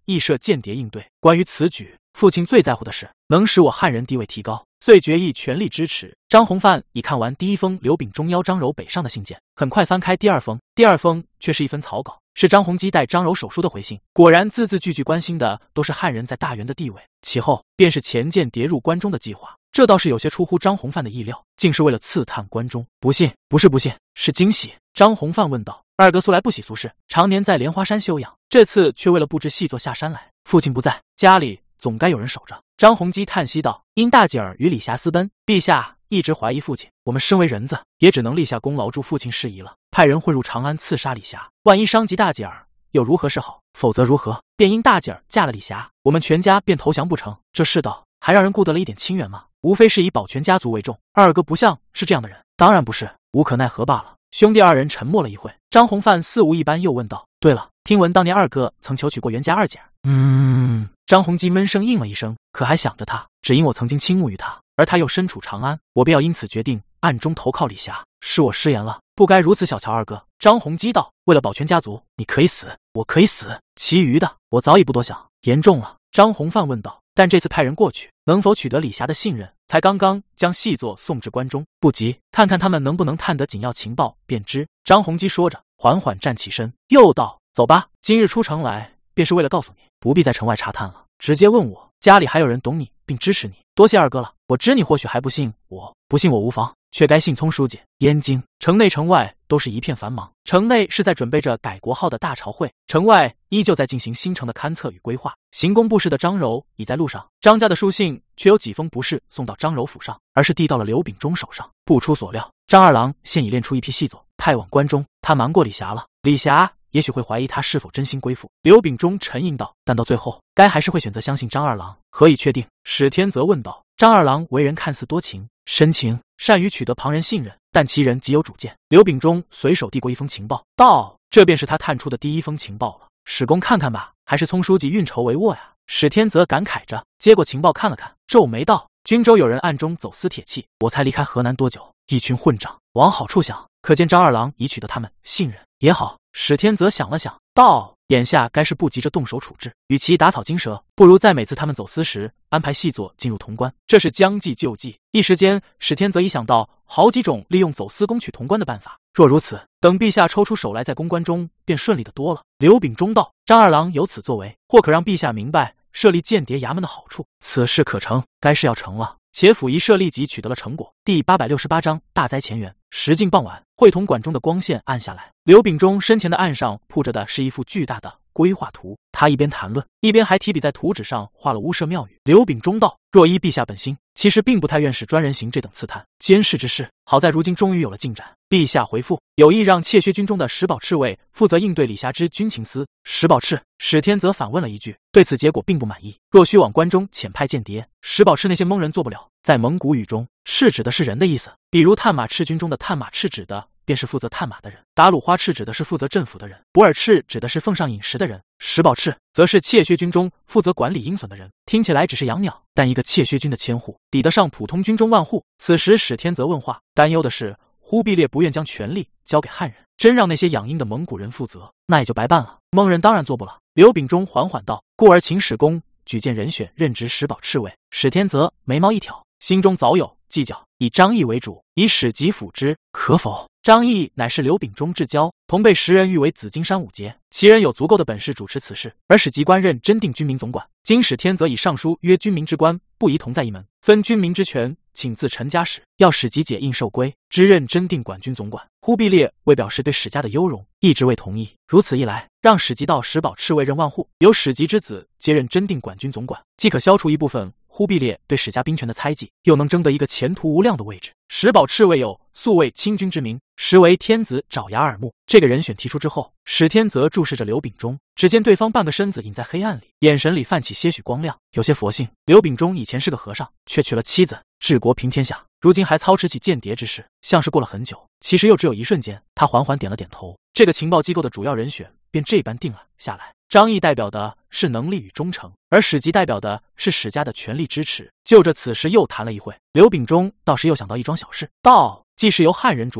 亦设间谍应对。关于此举，父亲最在乎的是能使我汉人地位提高，遂决意全力支持。张弘范已看完第一封刘秉忠邀张柔北上的信件，很快翻开第二封，第二封却是一份草稿，是张弘基带张柔手书的回信。果然字字句句关心的都是汉人在大元的地位，其后便是前间谍入关中的计划。这倒是有些出乎张弘范的意料，竟是为了刺探关中。不信？不是不信，是惊喜。张弘范问道。二哥素来不喜俗事，常年在莲花山休养，这次却为了布置细作下山来。父亲不在，家里总该有人守着。张弘基叹息道：因大姐儿与李霞私奔，陛下一直怀疑父亲，我们身为人子，也只能立下功劳助父亲事宜了。派人混入长安刺杀李霞，万一伤及大姐儿，又如何是好？否则如何？便因大姐儿嫁了李霞，我们全家便投降不成？这世道还让人顾得了一点亲缘吗？无非是以保全家族为重。二哥不像是这样的人。当然不是，无可奈何罢了。兄弟二人沉默了一会，张弘范似无一般又问道：对了，听闻当年二哥曾求娶过袁家二姐儿。张弘基闷声应了一声，可还想着他，只因我曾经倾慕于他，而他又身处长安，我便要因此决定暗中投靠李霞，是我失言了，不该如此小瞧二哥。张弘基道：为了保全家族，你可以死，我可以死，其余的我早已不多想。严重了？张弘范问道。但这次派人过去，能否取得李霞的信任？才刚刚将细作送至关中，不急，看看他们能不能探得紧要情报便知。张弘基说着，缓缓站起身，又道：走吧，今日出城来，便是为了告诉你，不必在城外查探了，直接问我，家里还有人懂你并支持你。多谢二哥了，我知你或许还不信我，不信我无妨，却该信聪书记。燕京城内城外都是一片繁忙，城内是在准备着改国号的大朝会，城外依旧在进行新城的勘测与规划。行宫部事的张柔已在路上，张家的书信却有几封不是送到张柔府上，而是递到了刘秉忠手上。不出所料，张二郎现已练出一批细作，派往关中。他瞒过李霞了，李霞也许会怀疑他是否真心归附。刘秉忠沉吟道：但到最后，该还是会选择相信张二郎。何以确定？史天泽问道。张二郎为人看似多情深情，善于取得旁人信任，但其人极有主见。刘秉忠随手递过一封情报，道：这便是他探出的第一封情报了，史公看看吧。还是聪书记运筹帷幄呀。史天泽感慨着，接过情报看了看，皱眉道：军州有人暗中走私铁器，我才离开河南多久，一群混账，往好处想，可见张二郎已取得他们信任。也好。史天泽想了想，道：眼下该是不急着动手处置，与其打草惊蛇，不如在每次他们走私时安排细作进入潼关，这是将计就计。一时间，史天泽已想到好几种利用走私攻取潼关的办法。若如此，等陛下抽出手来，在公关中便顺利的多了。刘秉忠道：张二郎有此作为，或可让陛下明白设立间谍衙门的好处。此事可成，该是要成了。且府一社立即取得了成果。第868章大灾前缘。时近傍晚，会同馆中的光线暗下来，刘秉忠身前的案上铺着的是一幅巨大的规划图，他一边谈论，一边还提笔在图纸上画了屋舍庙宇。刘秉忠道：若依陛下本心，其实并不太愿使专人行这等刺探监视之事，好在如今终于有了进展。陛下回复，有意让窃薛军中的石宝赤卫负责应对李霞之军情司。石宝赤？史天泽反问了一句，对此结果并不满意。若需往关中遣派间谍，石宝赤那些蒙人做不了。在蒙古语中，赤指的是人的意思，比如探马赤军中的探马赤指的便是负责探马的人，达鲁花赤指的是负责政府的人，博尔赤指的是奉上饮食的人，石宝赤则是窃薛军中负责管理鹰隼的人。听起来只是养鸟，但一个窃薛军的千户抵得上普通军中万户。此时史天泽问话，担忧的是忽必烈不愿将权力交给汉人，真让那些养鹰的蒙古人负责，那也就白办了。蒙人当然做不了。刘秉忠缓缓道：故而请史公举荐人选任职石宝赤卫。史天泽眉毛一挑，心中早有计较，以张毅为主，以史籍辅之，可否？张毅乃是刘秉忠至交，同被时人誉为紫金山五杰，其人有足够的本事主持此事，而史籍官任真定军民总管。今史天泽以上书曰军民之官不宜同在一门，分军民之权，请自陈家使，要史籍解印受归，知任真定管军总管。忽必烈为表示对史家的优容，一直未同意。如此一来，让史籍到石宝赤卫任万户，由史籍之子接任真定管军总管，既可消除一部分忽必烈对史家兵权的猜忌，又能争得一个前途无量的位置。石宝赤卫有素为清君之名，实为天子爪牙耳目。这个人选提出之后，史天泽注视着刘秉忠，只见对方半个身子隐在黑暗里，眼神里泛起些许光亮，有些佛性。刘秉忠以前是个和尚，却娶了妻子，治国平天下，如今还操持起间谍之事，像是过了很久，其实又只有一瞬间。他缓缓点了点头，这个情报机构的主要人选便这般定了下来。张毅代表的是能力与忠诚，而史籍代表的是史家的全力支持。就这此时又谈了一会，刘秉忠倒是又想到一桩小事，道：既是由汉人主导，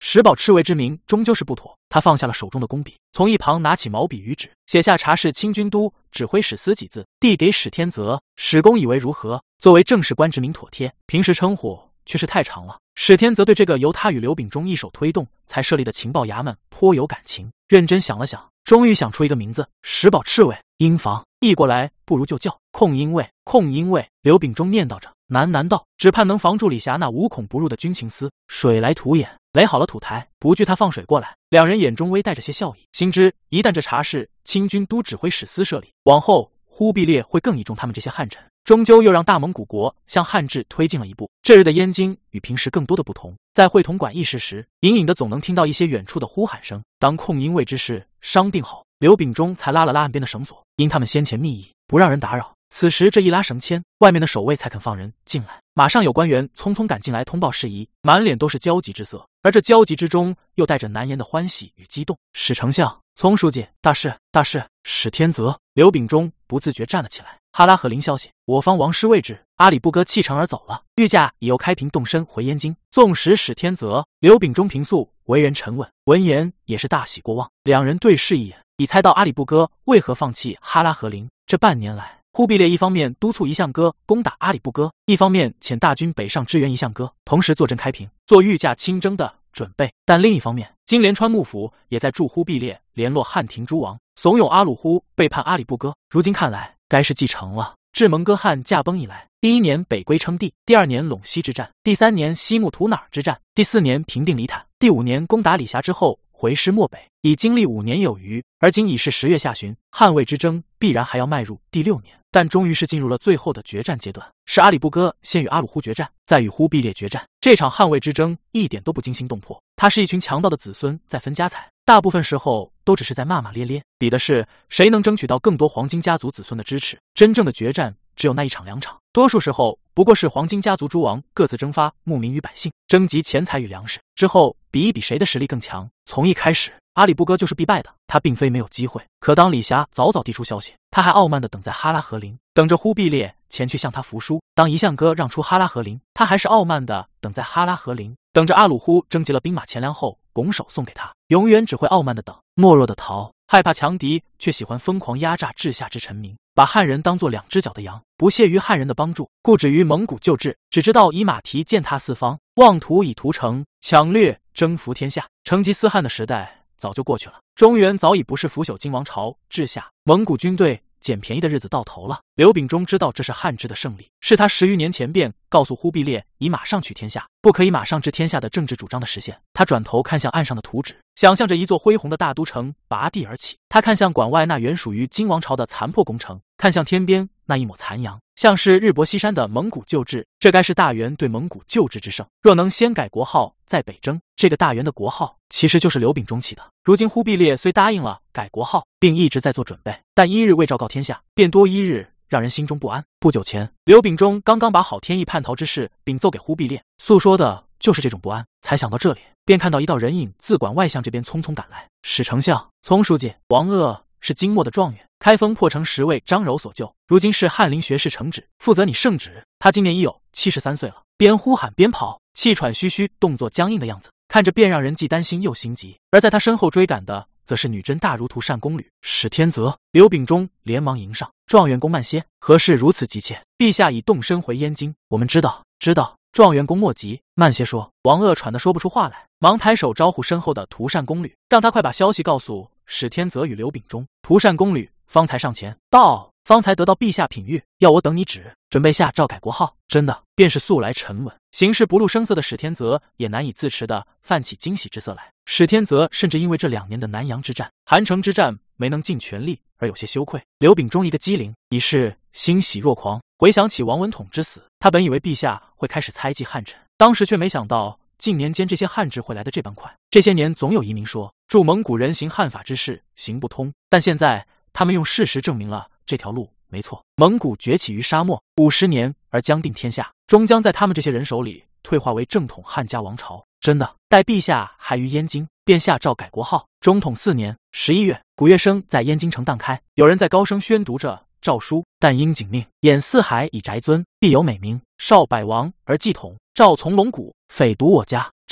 石宝赤卫之名终究是不妥，他放下了手中的工笔，从一旁拿起毛笔与纸，写下察事清军都指挥使司几字，递给史天泽。史公以为如何？作为正式官职名妥帖，平时称呼却是太长了。史天泽对这个由他与刘秉忠一手推动才设立的情报衙门颇有感情，认真想了想，终于想出一个名字：石宝赤卫。英房译过来，不如就叫控英卫。控英卫，刘秉忠念叨着，喃喃道：只盼能防住李霞那无孔不入的军情司，水来土掩，垒好了土台，不惧他放水过来。两人眼中微带着些笑意，心知一旦这察事清军都指挥使司设立，往后忽必烈会更倚重他们这些汉臣，终究又让大蒙古国向汉制推进了一步。这日的燕京与平时更多的不同，在会同馆议事时，隐隐的总能听到一些远处的呼喊声。当控英卫之事商定好，刘秉忠才拉了拉岸边的绳索，因他们先前密议，不让人打扰。此时这一拉绳牵，外面的守卫才肯放人进来。马上有官员匆匆赶进来通报事宜，满脸都是焦急之色，而这焦急之中又带着难言的欢喜与激动。史丞相，从书记，大事，大事！史天泽，刘秉忠不自觉站了起来。哈拉和林消息，我方王师未至，阿里不哥弃城而走了，御驾已由开平动身回燕京。纵使史天泽、刘秉忠平素为人沉稳，闻言也是大喜过望。两人对视一眼，已猜到阿里不哥为何放弃哈拉和林。这半年来，忽必烈一方面督促一相哥攻打阿里不哥，一方面遣大军北上支援一相哥，同时坐镇开平，做御驾亲征的准备。但另一方面，金莲川幕府也在助忽必烈联络汉庭诸王，怂恿阿鲁忽背叛阿里不哥。如今看来，该是继承了至蒙哥汉驾崩以来，第一年北归称帝，第二年陇西之战，第三年西木图哪儿之战，第四年平定黎坦，第五年攻打理辖之后回师漠北，已经历5年有余。而今已是10月下旬，汉魏之争必然还要迈入第6年，但终于是进入了最后的决战阶段，是阿里不哥先与阿鲁忽决战，再与忽必烈决战。这场汉魏之争一点都不惊心动魄，他是一群强盗的子孙在分家财，大部分时候都只是在骂骂咧咧，比的是谁能争取到更多黄金家族子孙的支持。真正的决战只有那1场2场，多数时候不过是黄金家族诸王各自征发牧民与百姓，征集钱财与粮食，之后比一比谁的实力更强。从一开始，阿里不哥就是必败的，他并非没有机会。可当李霞早早递出消息，他还傲慢地等在哈拉和林，等着忽必烈前去向他服输。当一相哥让出哈拉和林，他还是傲慢地等在哈拉和林，等着阿鲁忽征集了兵马钱粮后拱手送给他，永远只会傲慢地等，懦弱地逃，害怕强敌，却喜欢疯狂压榨治下之臣民，把汉人当作2只脚的羊，不屑于汉人的帮助，固执于蒙古旧制，只知道以马蹄践踏四方，妄图以屠城抢掠征服天下。成吉思汗的时代早就过去了，中原早已不是腐朽金王朝治下，蒙古军队捡便宜的日子到头了。刘秉忠知道这是汉制的胜利，是他10余年前便告诉忽必烈以马上取天下，不可以马上治天下的政治主张的实现。他转头看向岸上的图纸，想象着一座恢宏的大都城拔地而起。他看向馆外那原属于金王朝的残破宫城，看向天边那一抹残阳，像是日薄西山的蒙古旧制。这该是大元对蒙古旧制之胜。若能先改国号再北征，这个大元的国号其实就是刘秉忠起的。如今忽必烈虽答应了改国号，并一直在做准备，但1日未昭告天下，便多1日让人心中不安。不久前，刘秉忠刚刚把好天意叛逃之事禀奏给忽必烈，诉说的就是这种不安。才想到这里，便看到一道人影自馆外向这边匆匆赶来。史丞相，从书记，王鄂是金末的状元，开封破城时为张柔所救，如今是翰林学士承旨，负责你圣旨。他今年已有73岁了，边呼喊边跑，气喘吁吁，动作僵硬的样子，看着便让人既担心又心急。而在他身后追赶的则是女真大如图善宫女史天泽。刘秉忠连忙迎上，状元公慢些，何事如此急切？陛下已动身回燕京，我们知道。状元公莫急，慢些说。王鄂喘得说不出话来，忙抬手招呼身后的图善宫女，让他快把消息告诉史天泽与刘秉忠。图善宫女方才上前道：方才得到陛下品谕，要我等你旨，准备下诏改国号。真的，便是素来沉稳行事不露声色的史天泽也难以自持的泛起惊喜之色来。史天泽甚至因为这2年的南阳之战、韩城之战没能尽全力而有些羞愧。刘秉忠一个机灵，已是欣喜若狂，回想起王文统之死，他本以为陛下会开始猜忌汉臣，当时却没想到近年间这些汉制会来得这般快。这些年总有移民说助蒙古人行汉法之事行不通，但现在他们用事实证明了这条路没错。蒙古崛起于沙漠50年而将定天下，终将在他们这些人手里退化为正统汉家王朝。真的，待陛下还于燕京，便下诏改国号。中统4年11月，古乐声在燕京城荡开，有人在高声宣读着诏书：但应景命，掩四海以宅尊，必有美名，少百王而继统。诏从龙骨，匪独我家。诏文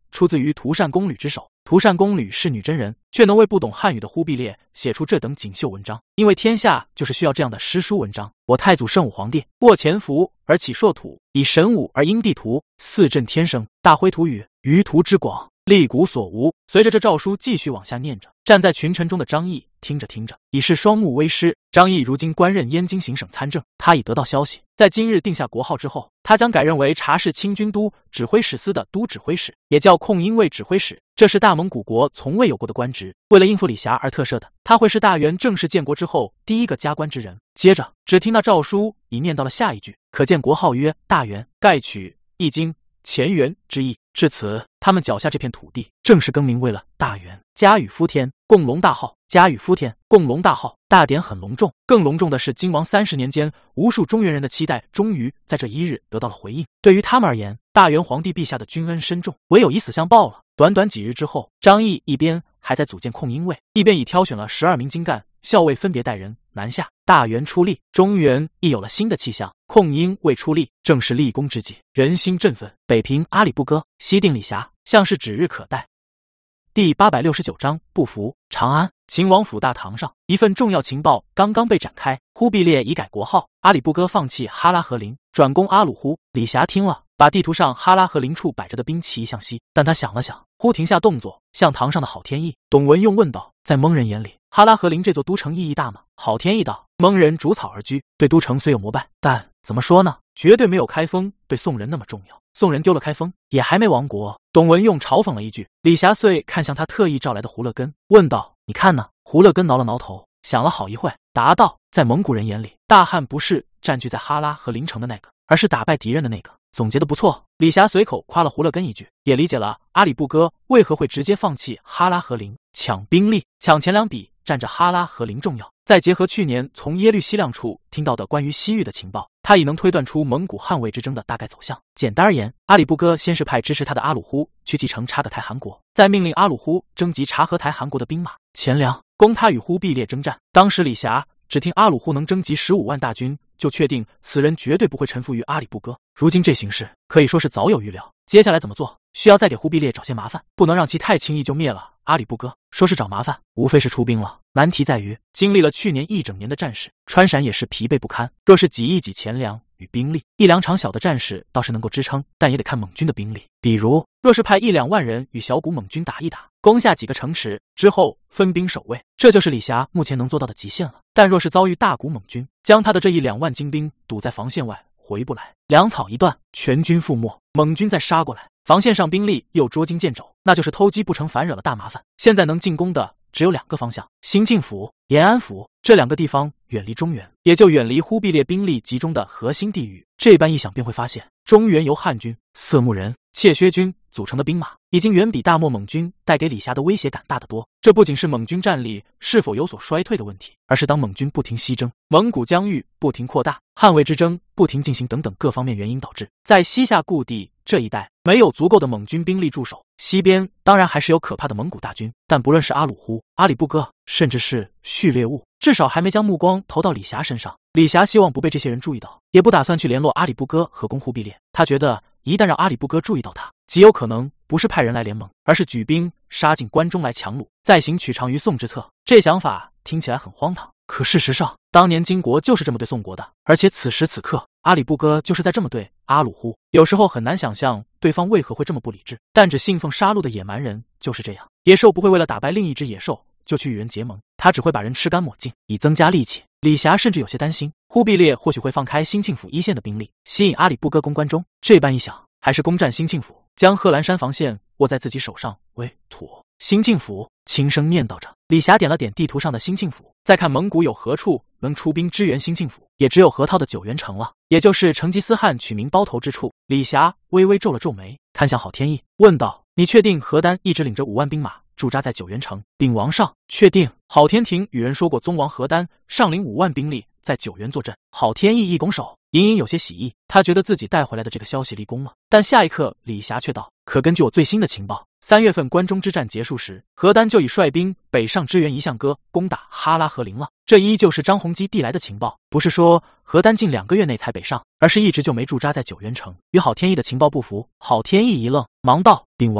出自于涂善公吕之手。涂善公吕是女真人，却能为不懂汉语的忽必烈写出这等锦绣文章，因为天下就是需要这样的诗书文章。我太祖圣武皇帝，握前服而起硕土，以神武而因地图，四震天生，大挥土宇，于图之广，立古所无。随着这诏书继续往下念着，站在群臣中的张毅听着听着，已是双目微湿。张毅如今官任燕京行省参政，他已得到消息，在今日定下国号之后，他将改任为察事清军都指挥使司的都指挥使，也叫控因卫指挥使。这是大蒙古国从未有过的官职，为了应付李霞而特设的。他会是大元正式建国之后第一个加官之人。接着，只听那诏书已念到了下一句，可见国号曰大元，盖取易经乾元之意。至此，他们脚下这片土地正式更名为了大元。加与夫天，共隆大号。加与夫天，共隆大号。大典很隆重，更隆重的是，金王30年间，无数中原人的期待，终于在这一日得到了回应。对于他们而言，大元皇帝陛下的君恩深重，唯有以死相报了。短短几日之后，张毅一边还在组建控因卫，一边已挑选了12名精干校尉，分别带人南下。大元出力，中原亦有了新的气象。控因卫出力，正是立功之际，人心振奋。北平阿里不哥，西定李霞，像是指日可待。第869章不服。长安秦王府大堂上，一份重要情报刚刚被展开，忽必烈已改国号，阿里不哥放弃哈拉和林，转攻阿鲁忽。李霞听了，把地图上哈拉和林处摆着的兵器移向西，但他想了想，忽停下动作，向堂上的郝天翼、董文用问道：在蒙人眼里，哈拉和林这座都城意义大吗？郝天翼道：蒙人逐草而居，对都城虽有膜拜，但怎么说呢，绝对没有开封对宋人那么重要。宋人丢了开封，也还没亡国。董文用嘲讽了一句。李霞遂看向他特意召来的胡勒根，问道：你看呢？胡勒根挠了挠头，想了好一会，答道：在蒙古人眼里，大汉不是占据在哈拉和林城的那个，而是打败敌人的那个。总结得不错。李霞随口夸了胡勒根一句，也理解了阿里不哥为何会直接放弃哈拉和林，抢兵力，抢前两比占着哈拉和林重要。再结合去年从耶律西亮处听到的关于西域的情报，他已能推断出蒙古汉魏之争的大概走向。简单而言，阿里不哥先是派支持他的阿鲁忽去继承察合台汗国，再命令阿鲁忽征集察合台汗国的兵马钱粮，供他与忽必烈征战。当时李霞只听阿鲁忽能征集15万大军，就确定此人绝对不会臣服于阿里不哥。如今这形势可以说是早有预料，接下来怎么做，需要再给忽必烈找些麻烦，不能让其太轻易就灭了阿里不哥。说是找麻烦，无非是出兵了。难题在于，经历了去年1整年的战事，川陕也是疲惫不堪。若是挤一挤钱粮与兵力，1-2场小的战事倒是能够支撑，但也得看蒙军的兵力。比如，若是派1-2万人与小股蒙军打一打，攻下几个城池之后分兵守卫，这就是李霞目前能做到的极限了。但若是遭遇大股蒙军，将他的这1-2万精兵堵在防线外，回不来，粮草一断，全军覆没，蒙军再杀过来，防线上兵力又捉襟见肘，那就是偷鸡不成反惹了大麻烦。现在能进攻的只有2个方向，兴庆府、延安府，这2个地方远离中原，也就远离忽必烈兵力集中的核心地域。这般一想便会发现，中原由汉军、色目人、怯薛军组成的兵马，已经远比大漠蒙军带给李霞的威胁感大得多。这不仅是蒙军战力是否有所衰退的问题，而是当蒙军不停西征，蒙古疆域不停扩大，汉魏之争不停进行等等各方面原因导致，在西夏故地这一带没有足够的蒙军兵力驻守。西边当然还是有可怕的蒙古大军，但不论是阿鲁忽、阿里不哥，甚至是序列兀，至少还没将目光投到李霞身上。李霞希望不被这些人注意到，也不打算去联络阿里不哥和攻忽必烈。他觉得一旦让阿里不哥注意到他，极有可能不是派人来联盟，而是举兵杀进关中来强掳，再行取长于宋之策。这想法听起来很荒唐，可事实上，当年金国就是这么对宋国的，而且此时此刻，阿里不哥就是在这么对阿鲁忽。有时候很难想象对方为何会这么不理智，但只信奉杀戮的野蛮人就是这样。野兽不会为了打败另一只野兽就去与人结盟，他只会把人吃干抹净，以增加力气。李霞甚至有些担心，忽必烈或许会放开兴庆府一线的兵力，吸引阿里不哥攻关中。这般一想，还是攻占兴庆府，将贺兰山防线握在自己手上为妥。兴庆府，轻声念叨着。李霞点了点地图上的兴庆府，再看蒙古有何处能出兵支援兴庆府，也只有河套的九原城了，也就是成吉思汗取名包头之处。李霞微微皱了皱眉，看向郝天翼，问道：你确定何丹一直领着5万兵马驻扎在九原城？禀王上，确定。郝天庭与人说过，宗王何丹上领5万兵力在九原坐镇。郝天翼一拱手，隐隐有些喜意，他觉得自己带回来的这个消息立功了。但下一刻，李霞却道：可根据我最新的情报，3月份关中之战结束时，何丹就已率兵北上支援一向哥，攻打哈拉和林了。这依旧是张弘基递来的情报，不是说何丹近2个月内才北上，而是一直就没驻扎在九原城。与郝天翼的情报不符。郝天翼一愣，忙道：禀王上，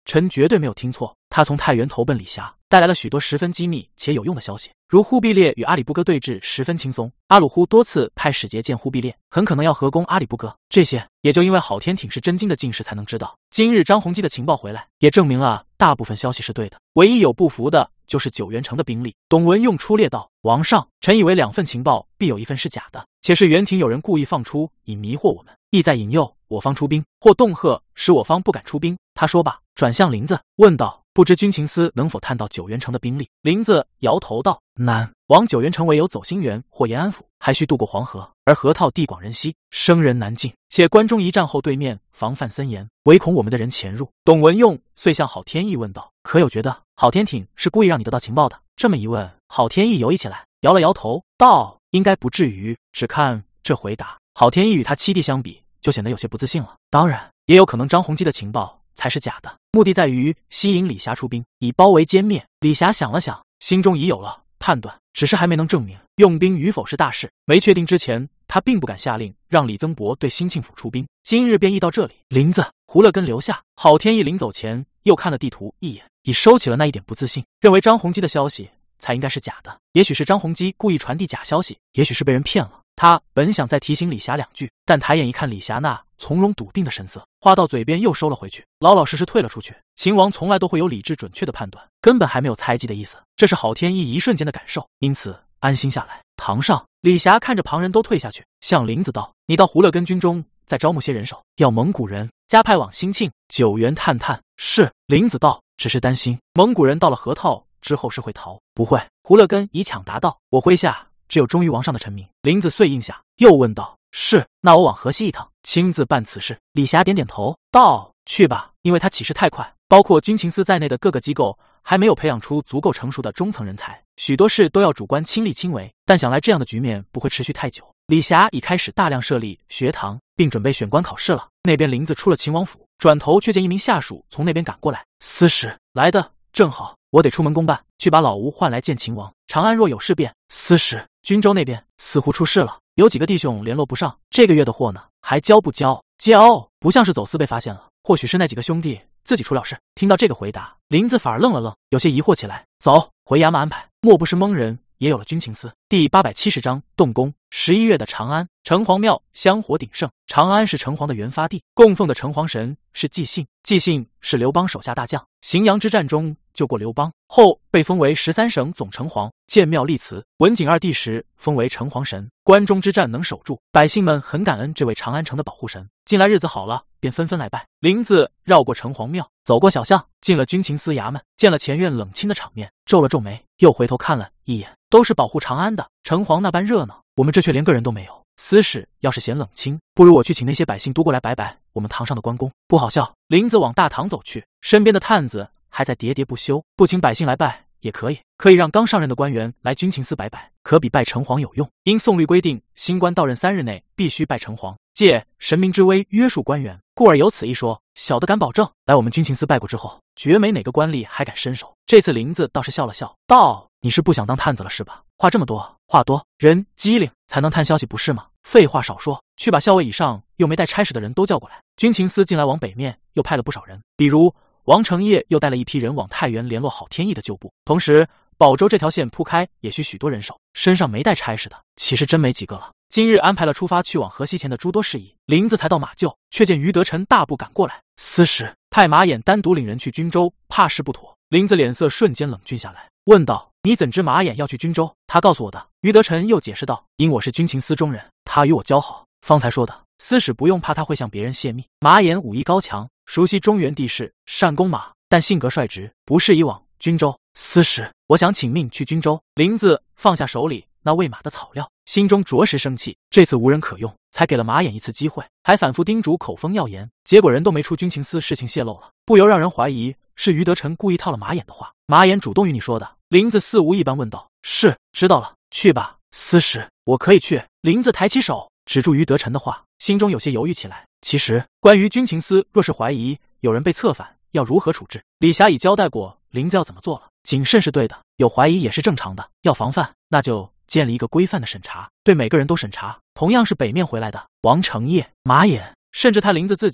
臣绝对没有听错。他从太原投奔李霞，带来了许多十分机密且有用的消息，如忽必烈与阿里不哥对峙十分轻松，阿鲁忽多次派使节见忽必烈，很可能要合攻阿里不哥。这些也就因为郝天挺是真金的进士才能知道。今日张弘基的情报回来，也证明了大部分消息是对的，唯一有不服的就是九原城的兵力。董文用出列道：王上，臣以为2份情报必有1份是假的，且是原廷有人故意放出，以迷惑我们，意在引诱我方出兵，或恫吓使我方不敢出兵。他说罢，转向林子问道：不知军情司能否探到九原城的兵力？林子摇头道：难。往九原城唯有走新园或延安府，还需渡过黄河，而河套地广人稀，生人难进。且关中一战后对面防范森严，唯恐我们的人潜入。董文用遂向郝天翼问道：可有觉得郝天挺是故意让你得到情报的？这么一问，郝天翼犹豫起来，摇了摇头道：应该不至于，只看这回答，郝天翼与他七弟相比，就显得有些不自信了。当然，也有可能张弘基的情报才是假的，目的在于吸引李霞出兵，以包围歼灭。李霞想了想，心中已有了判断，只是还没能证明。用兵与否是大事，没确定之前，他并不敢下令让李增伯对兴庆府出兵。今日便议到这里，林子、胡乐根留下。郝天翼临走前又看了地图一眼，已收起了那一点不自信，认为张弘基的消息才应该是假的。也许是张弘基故意传递假消息，也许是被人骗了。他本想再提醒李霞2句，但抬眼一看李霞那从容笃定的神色，话到嘴边又收了回去，老老实实退了出去。秦王从来都会有理智准确的判断，根本还没有猜忌的意思，这是郝天翼一瞬间的感受，因此安心下来。堂上，李霞看着旁人都退下去，向林子道：你到胡乐根军中再招募些人手，要蒙古人加派往兴庆、九原探探。是。林子道：只是担心蒙古人到了河套之后是会逃。不会。胡乐根以抢答道：我麾下只有忠于王上的臣民。林子遂应下，又问道：是，那我往河西一趟，亲自办此事。李霞点点头道：去吧，因为他起事太快，包括军情司在内的各个机构还没有培养出足够成熟的中层人才，许多事都要主官亲力亲为，但想来这样的局面不会持续太久。李霞已开始大量设立学堂，并准备选官考试了。那边林子出了秦王府，转头却见一名下属从那边赶过来：司使来的正好，我得出门公办，去把老吴唤来见秦王。长安若有事变。司使，军州那边似乎出事了，有几个弟兄联络不上，这个月的货呢，还交不交？交，不像是走私被发现了，或许是那几个兄弟自己出了事。听到这个回答，林子反而愣了愣，有些疑惑起来。走，回衙门安排。莫不是蒙人也有了军情司？第870章动工。11月的长安，城隍庙香火鼎盛。长安是城隍的原发地，供奉的城隍神是纪信。纪信是刘邦手下大将，荥阳之战中救过刘邦，后被封为13省总城隍，建庙立祠。文景2帝时封为城隍神，关中之战能守住，百姓们很感恩这位长安城的保护神。近来日子好了，便纷纷来拜。林子绕过城隍庙，走过小巷，进了军情司衙门，见了前院冷清的场面，皱了皱眉，又回头看了一眼，都是保护长安的，城隍那般热闹，我们这却连个人都没有。司使要是嫌冷清，不如我去请那些百姓都过来摆摆我们堂上的关公，不好笑。林子往大堂走去，身边的探子还在喋喋不休，不请百姓来拜也可以，可以让刚上任的官员来军情司摆摆，可比拜城隍有用。因宋律规定，新官到任3日内必须拜城隍，借神明之威约束官员，故而有此一说。小的敢保证，来我们军情司拜过之后，绝没哪个官吏还敢伸手。这次林子倒是笑了笑，道：你是不想当探子了是吧？话这么多，话多，人机灵才能探消息不是吗？废话少说，去把校尉以上又没带差事的人都叫过来。军情司近来往北面又派了不少人，比如王承业又带了一批人往太原联络郝天翼的旧部，同时保州这条线铺开也需许多人手，身上没带差事的其实真没几个了。今日安排了出发去往河西前的诸多事宜，林子才到马厩，却见于德臣大步赶过来。司使派马眼单独领人去军州，怕事不妥。林子脸色瞬间冷峻下来，问道：你怎知马眼要去军州？他告诉我的。于德臣又解释道：因我是军情司中人，他与我交好，方才说的。司使不用怕他会向别人泄密。马眼武艺高强，熟悉中原地势，善攻马，但性格率直，不适宜往军州。司使，我想请命去军州。林子放下手里那喂马的草料，心中着实生气，这次无人可用，才给了马眼一次机会，还反复叮嘱口风要严，结果人都没出，军情司事情泄露了，不由让人怀疑是于德臣故意套了马眼的话。马眼主动与你说的？林子似无一般问道。是，知道了，去吧。司使，我可以去。林子抬起手止住于德臣的话，心中有些犹豫起来。其实关于军情司若是怀疑有人被策反，要如何处置，李霞已交代过林子要怎么做了，谨慎是对的，有怀疑也是正常的，要防范，那就建立一个规范的审查，对每个人都审查。同样是北面回来的王承业、马眼，甚至他林子自己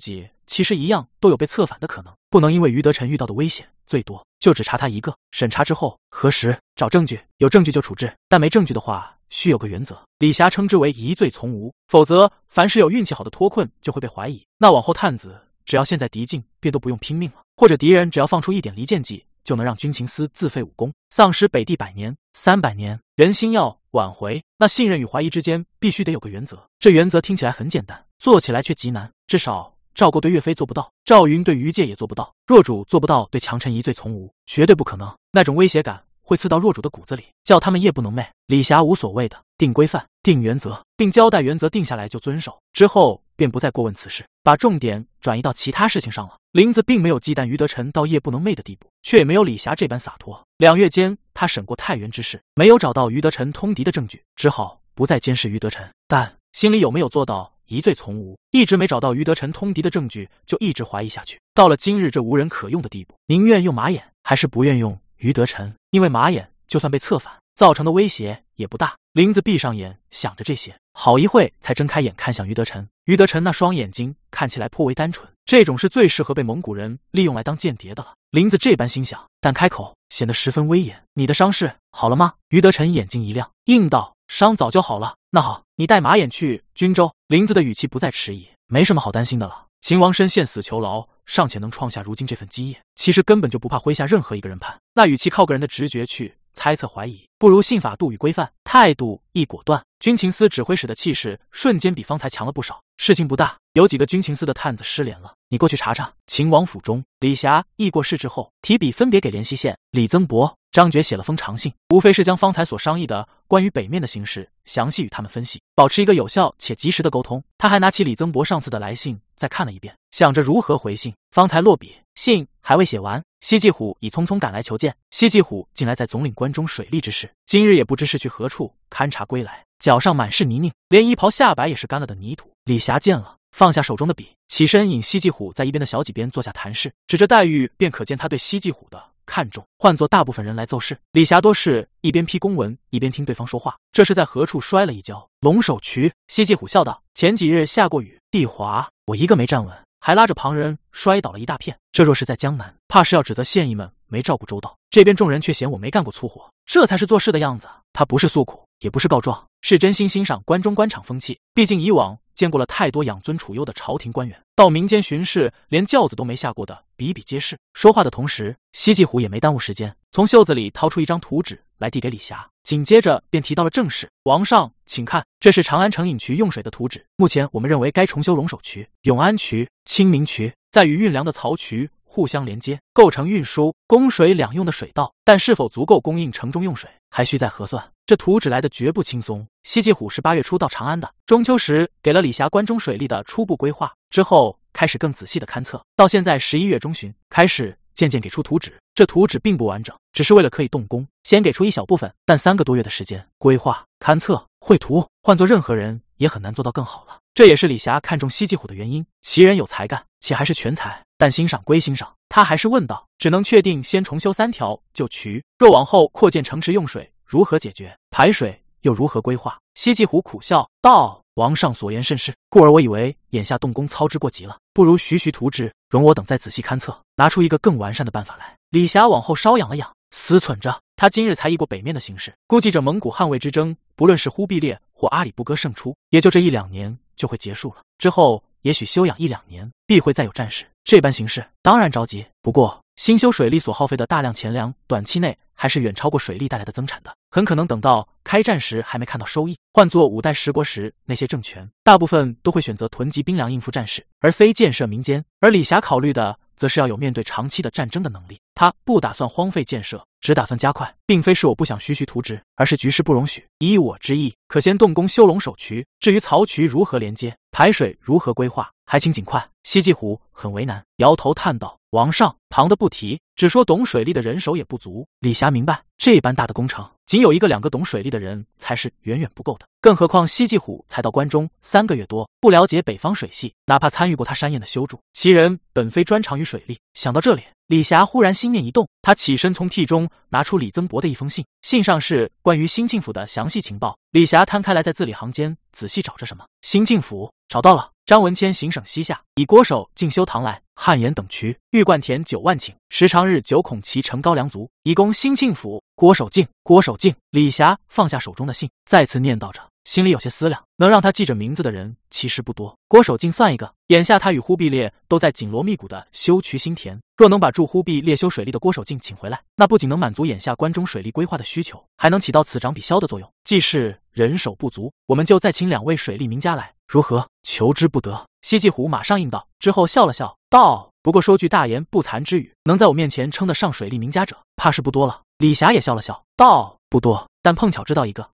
其实一样都有被策反的可能，不能因为于德臣遇到的危险最多就只查他一个，审查之后核实找证据，有证据就处置，但没证据的话需有个原则。李霞称之为疑罪从无，否则凡是有运气好的脱困就会被怀疑，那往后探子只要现在敌境便都不用拼命了，或者敌人只要放出一点离间计，就能让军情司自废武功，丧失北地100年、300年。人心要挽回，那信任与怀疑之间必须得有个原则。这原则听起来很简单，做起来却极难，至少赵构对岳飞做不到，赵云对于界也做不到。若主做不到对强臣疑罪从无，绝对不可能。那种威胁感会刺到弱主的骨子里，叫他们夜不能寐。李霞无所谓的定规范、定原则，并交代原则定下来就遵守，之后便不再过问此事，把重点转移到其他事情上了。林子并没有忌惮于德臣到夜不能寐的地步，却也没有李霞这般洒脱。2月间，他审过太原之事，没有找到于德臣通敌的证据，只好不再监视于德臣，但心里有没有做到疑罪从无，一直没找到于德臣通敌的证据，就一直怀疑下去。到了今日这无人可用的地步，宁愿用马眼，还是不愿用于德臣，因为马眼就算被策反，造成的威胁也不大。林子闭上眼想着这些，好一会才睁开眼看向于德臣。于德臣那双眼睛看起来颇为单纯，这种是最适合被蒙古人利用来当间谍的了。林子这般心想，但开口显得十分威严。你的伤势好了吗？于德臣眼睛一亮，应道：伤早就好了。那好，你带马眼去军州。林子的语气不再迟疑，没什么好担心的了。秦王身陷死囚牢，尚且能创下如今这份基业，其实根本就不怕麾下任何一个人叛。那语气靠个人的直觉去猜测怀疑，不如信法度与规范，态度亦果断。军情司指挥使的气势瞬间比方才强了不少。事情不大，有几个军情司的探子失联了，你过去查查。秦王府中，李霞议过事之后，提笔分别给联西县、李增伯、张觉写了封长信，无非是将方才所商议的关于北面的形势详细与他们分析，保持一个有效且及时的沟通。他还拿起李增伯上次的来信再看了一遍，想着如何回信。方才落笔，信还未写完，西季虎已匆匆赶来求见。西季虎近来在总领关中水利之事，今日也不知是去何处勘察归来，脚上满是泥泞，连衣袍下摆也是干了的泥土。李霞见了，放下手中的笔，起身引西季虎在一边的小几边坐下谈事，指着黛玉便可见他对西季虎的看重。换作大部分人来奏事，李霞多是一边批公文一边听对方说话。这是在何处摔了一跤？龙首渠。西季虎笑道：前几日下过雨，地滑，我一个没站稳，还拉着旁人摔倒了一大片。这若是在江南，怕是要指责县役们没照顾周到，这边众人却嫌我没干过粗活，这才是做事的样子。他不是诉苦，也不是告状，是真心欣赏关中官场风气。毕竟以往见过了太多养尊处优的朝廷官员，到民间巡视连轿子都没下过的比比皆是。说话的同时，西季虎也没耽误时间，从袖子里掏出一张图纸来递给李霞，紧接着便提到了正事。王上请看，这是长安城饮渠用水的图纸，目前我们认为该重修龙首渠、永安渠、清明渠，再与运粮的曹渠互相连接，构成运输、供水两用的水道，但是否足够供应城中用水，还需再核算。这图纸来的绝不轻松。西季虎是8月初到长安的，中秋时给了李霞关中水利的初步规划，之后开始更仔细的勘测，到现在11月中旬，开始渐渐给出图纸。这图纸并不完整，只是为了可以动工，先给出一小部分，但3个多月的时间，规划、勘测、绘图，换做任何人也很难做到更好了。这也是李霞看中西季虎的原因，其人有才干，且还是全才。但欣赏归欣赏，他还是问道：只能确定先重修3条旧渠，若往后扩建城池用水，如何解决？排水又如何规划？西季虎苦笑道：王上所言甚是，故而我以为眼下动工操之过急了，不如徐图纸，容我等再仔细勘测，拿出一个更完善的办法来。李霞往后稍仰了仰，思忖着，他今日才议过北面的形势，估计着蒙古捍卫之争，不论是忽必烈或阿里不哥胜出，也就这1-2年就会结束了，之后也许休养1-2年，必会再有战事。这般形势当然着急，不过新修水利所耗费的大量钱粮，短期内还是远超过水利带来的增产的，很可能等到开战时还没看到收益。换作5代10国时，那些政权大部分都会选择囤积兵粮应付战事，而非建设民间。而李霞考虑的则是要有面对长期的战争的能力，他不打算荒废建设，只打算加快，并非是我不想徐图纸，而是局势不容许。依我之意，可先动工修龙首渠，至于曹渠如何连接，排水如何规划，还请尽快。西季虎很为难，摇头叹道：王上，旁的不提，只说懂水利的人手也不足。李霞明白，这般大的工程，仅有1个2个懂水利的人才是远远不够的，更何况西季虎才到关中3个月多，不了解北方水系，哪怕参与过他山堰的修筑，其人本非专长于水利。想到这里，李霞忽然心念一动，他起身从屉中拿出李增伯的一封信，信上是关于兴庆府的详细情报。李霞摊开来，在字里行间仔细找着什么。兴庆府找到了， 张文谦行省西夏，以郭守进修唐来、汉延等渠，欲灌田9万顷，时常日久恐其成高粱足，以攻兴庆府。郭守敬，郭守敬。李霞放下手中的信，再次念叨着，心里有些思量，能让他记着名字的人其实不多，郭守敬算一个。眼下他与忽必烈都在紧锣密鼓的修渠兴田，若能把助忽必烈修水利的郭守敬请回来，那不仅能满足眼下关中水利规划的需求，还能起到此涨彼消的作用。既是人手不足，我们就再请2位水利名家来，如何？求之不得。西季虎马上应道，之后笑了笑，道：不过说句大言不惭之语，能在我面前称得上水利名家者，怕是不多了。李霞也笑了笑，道：不多，但碰巧知道一个。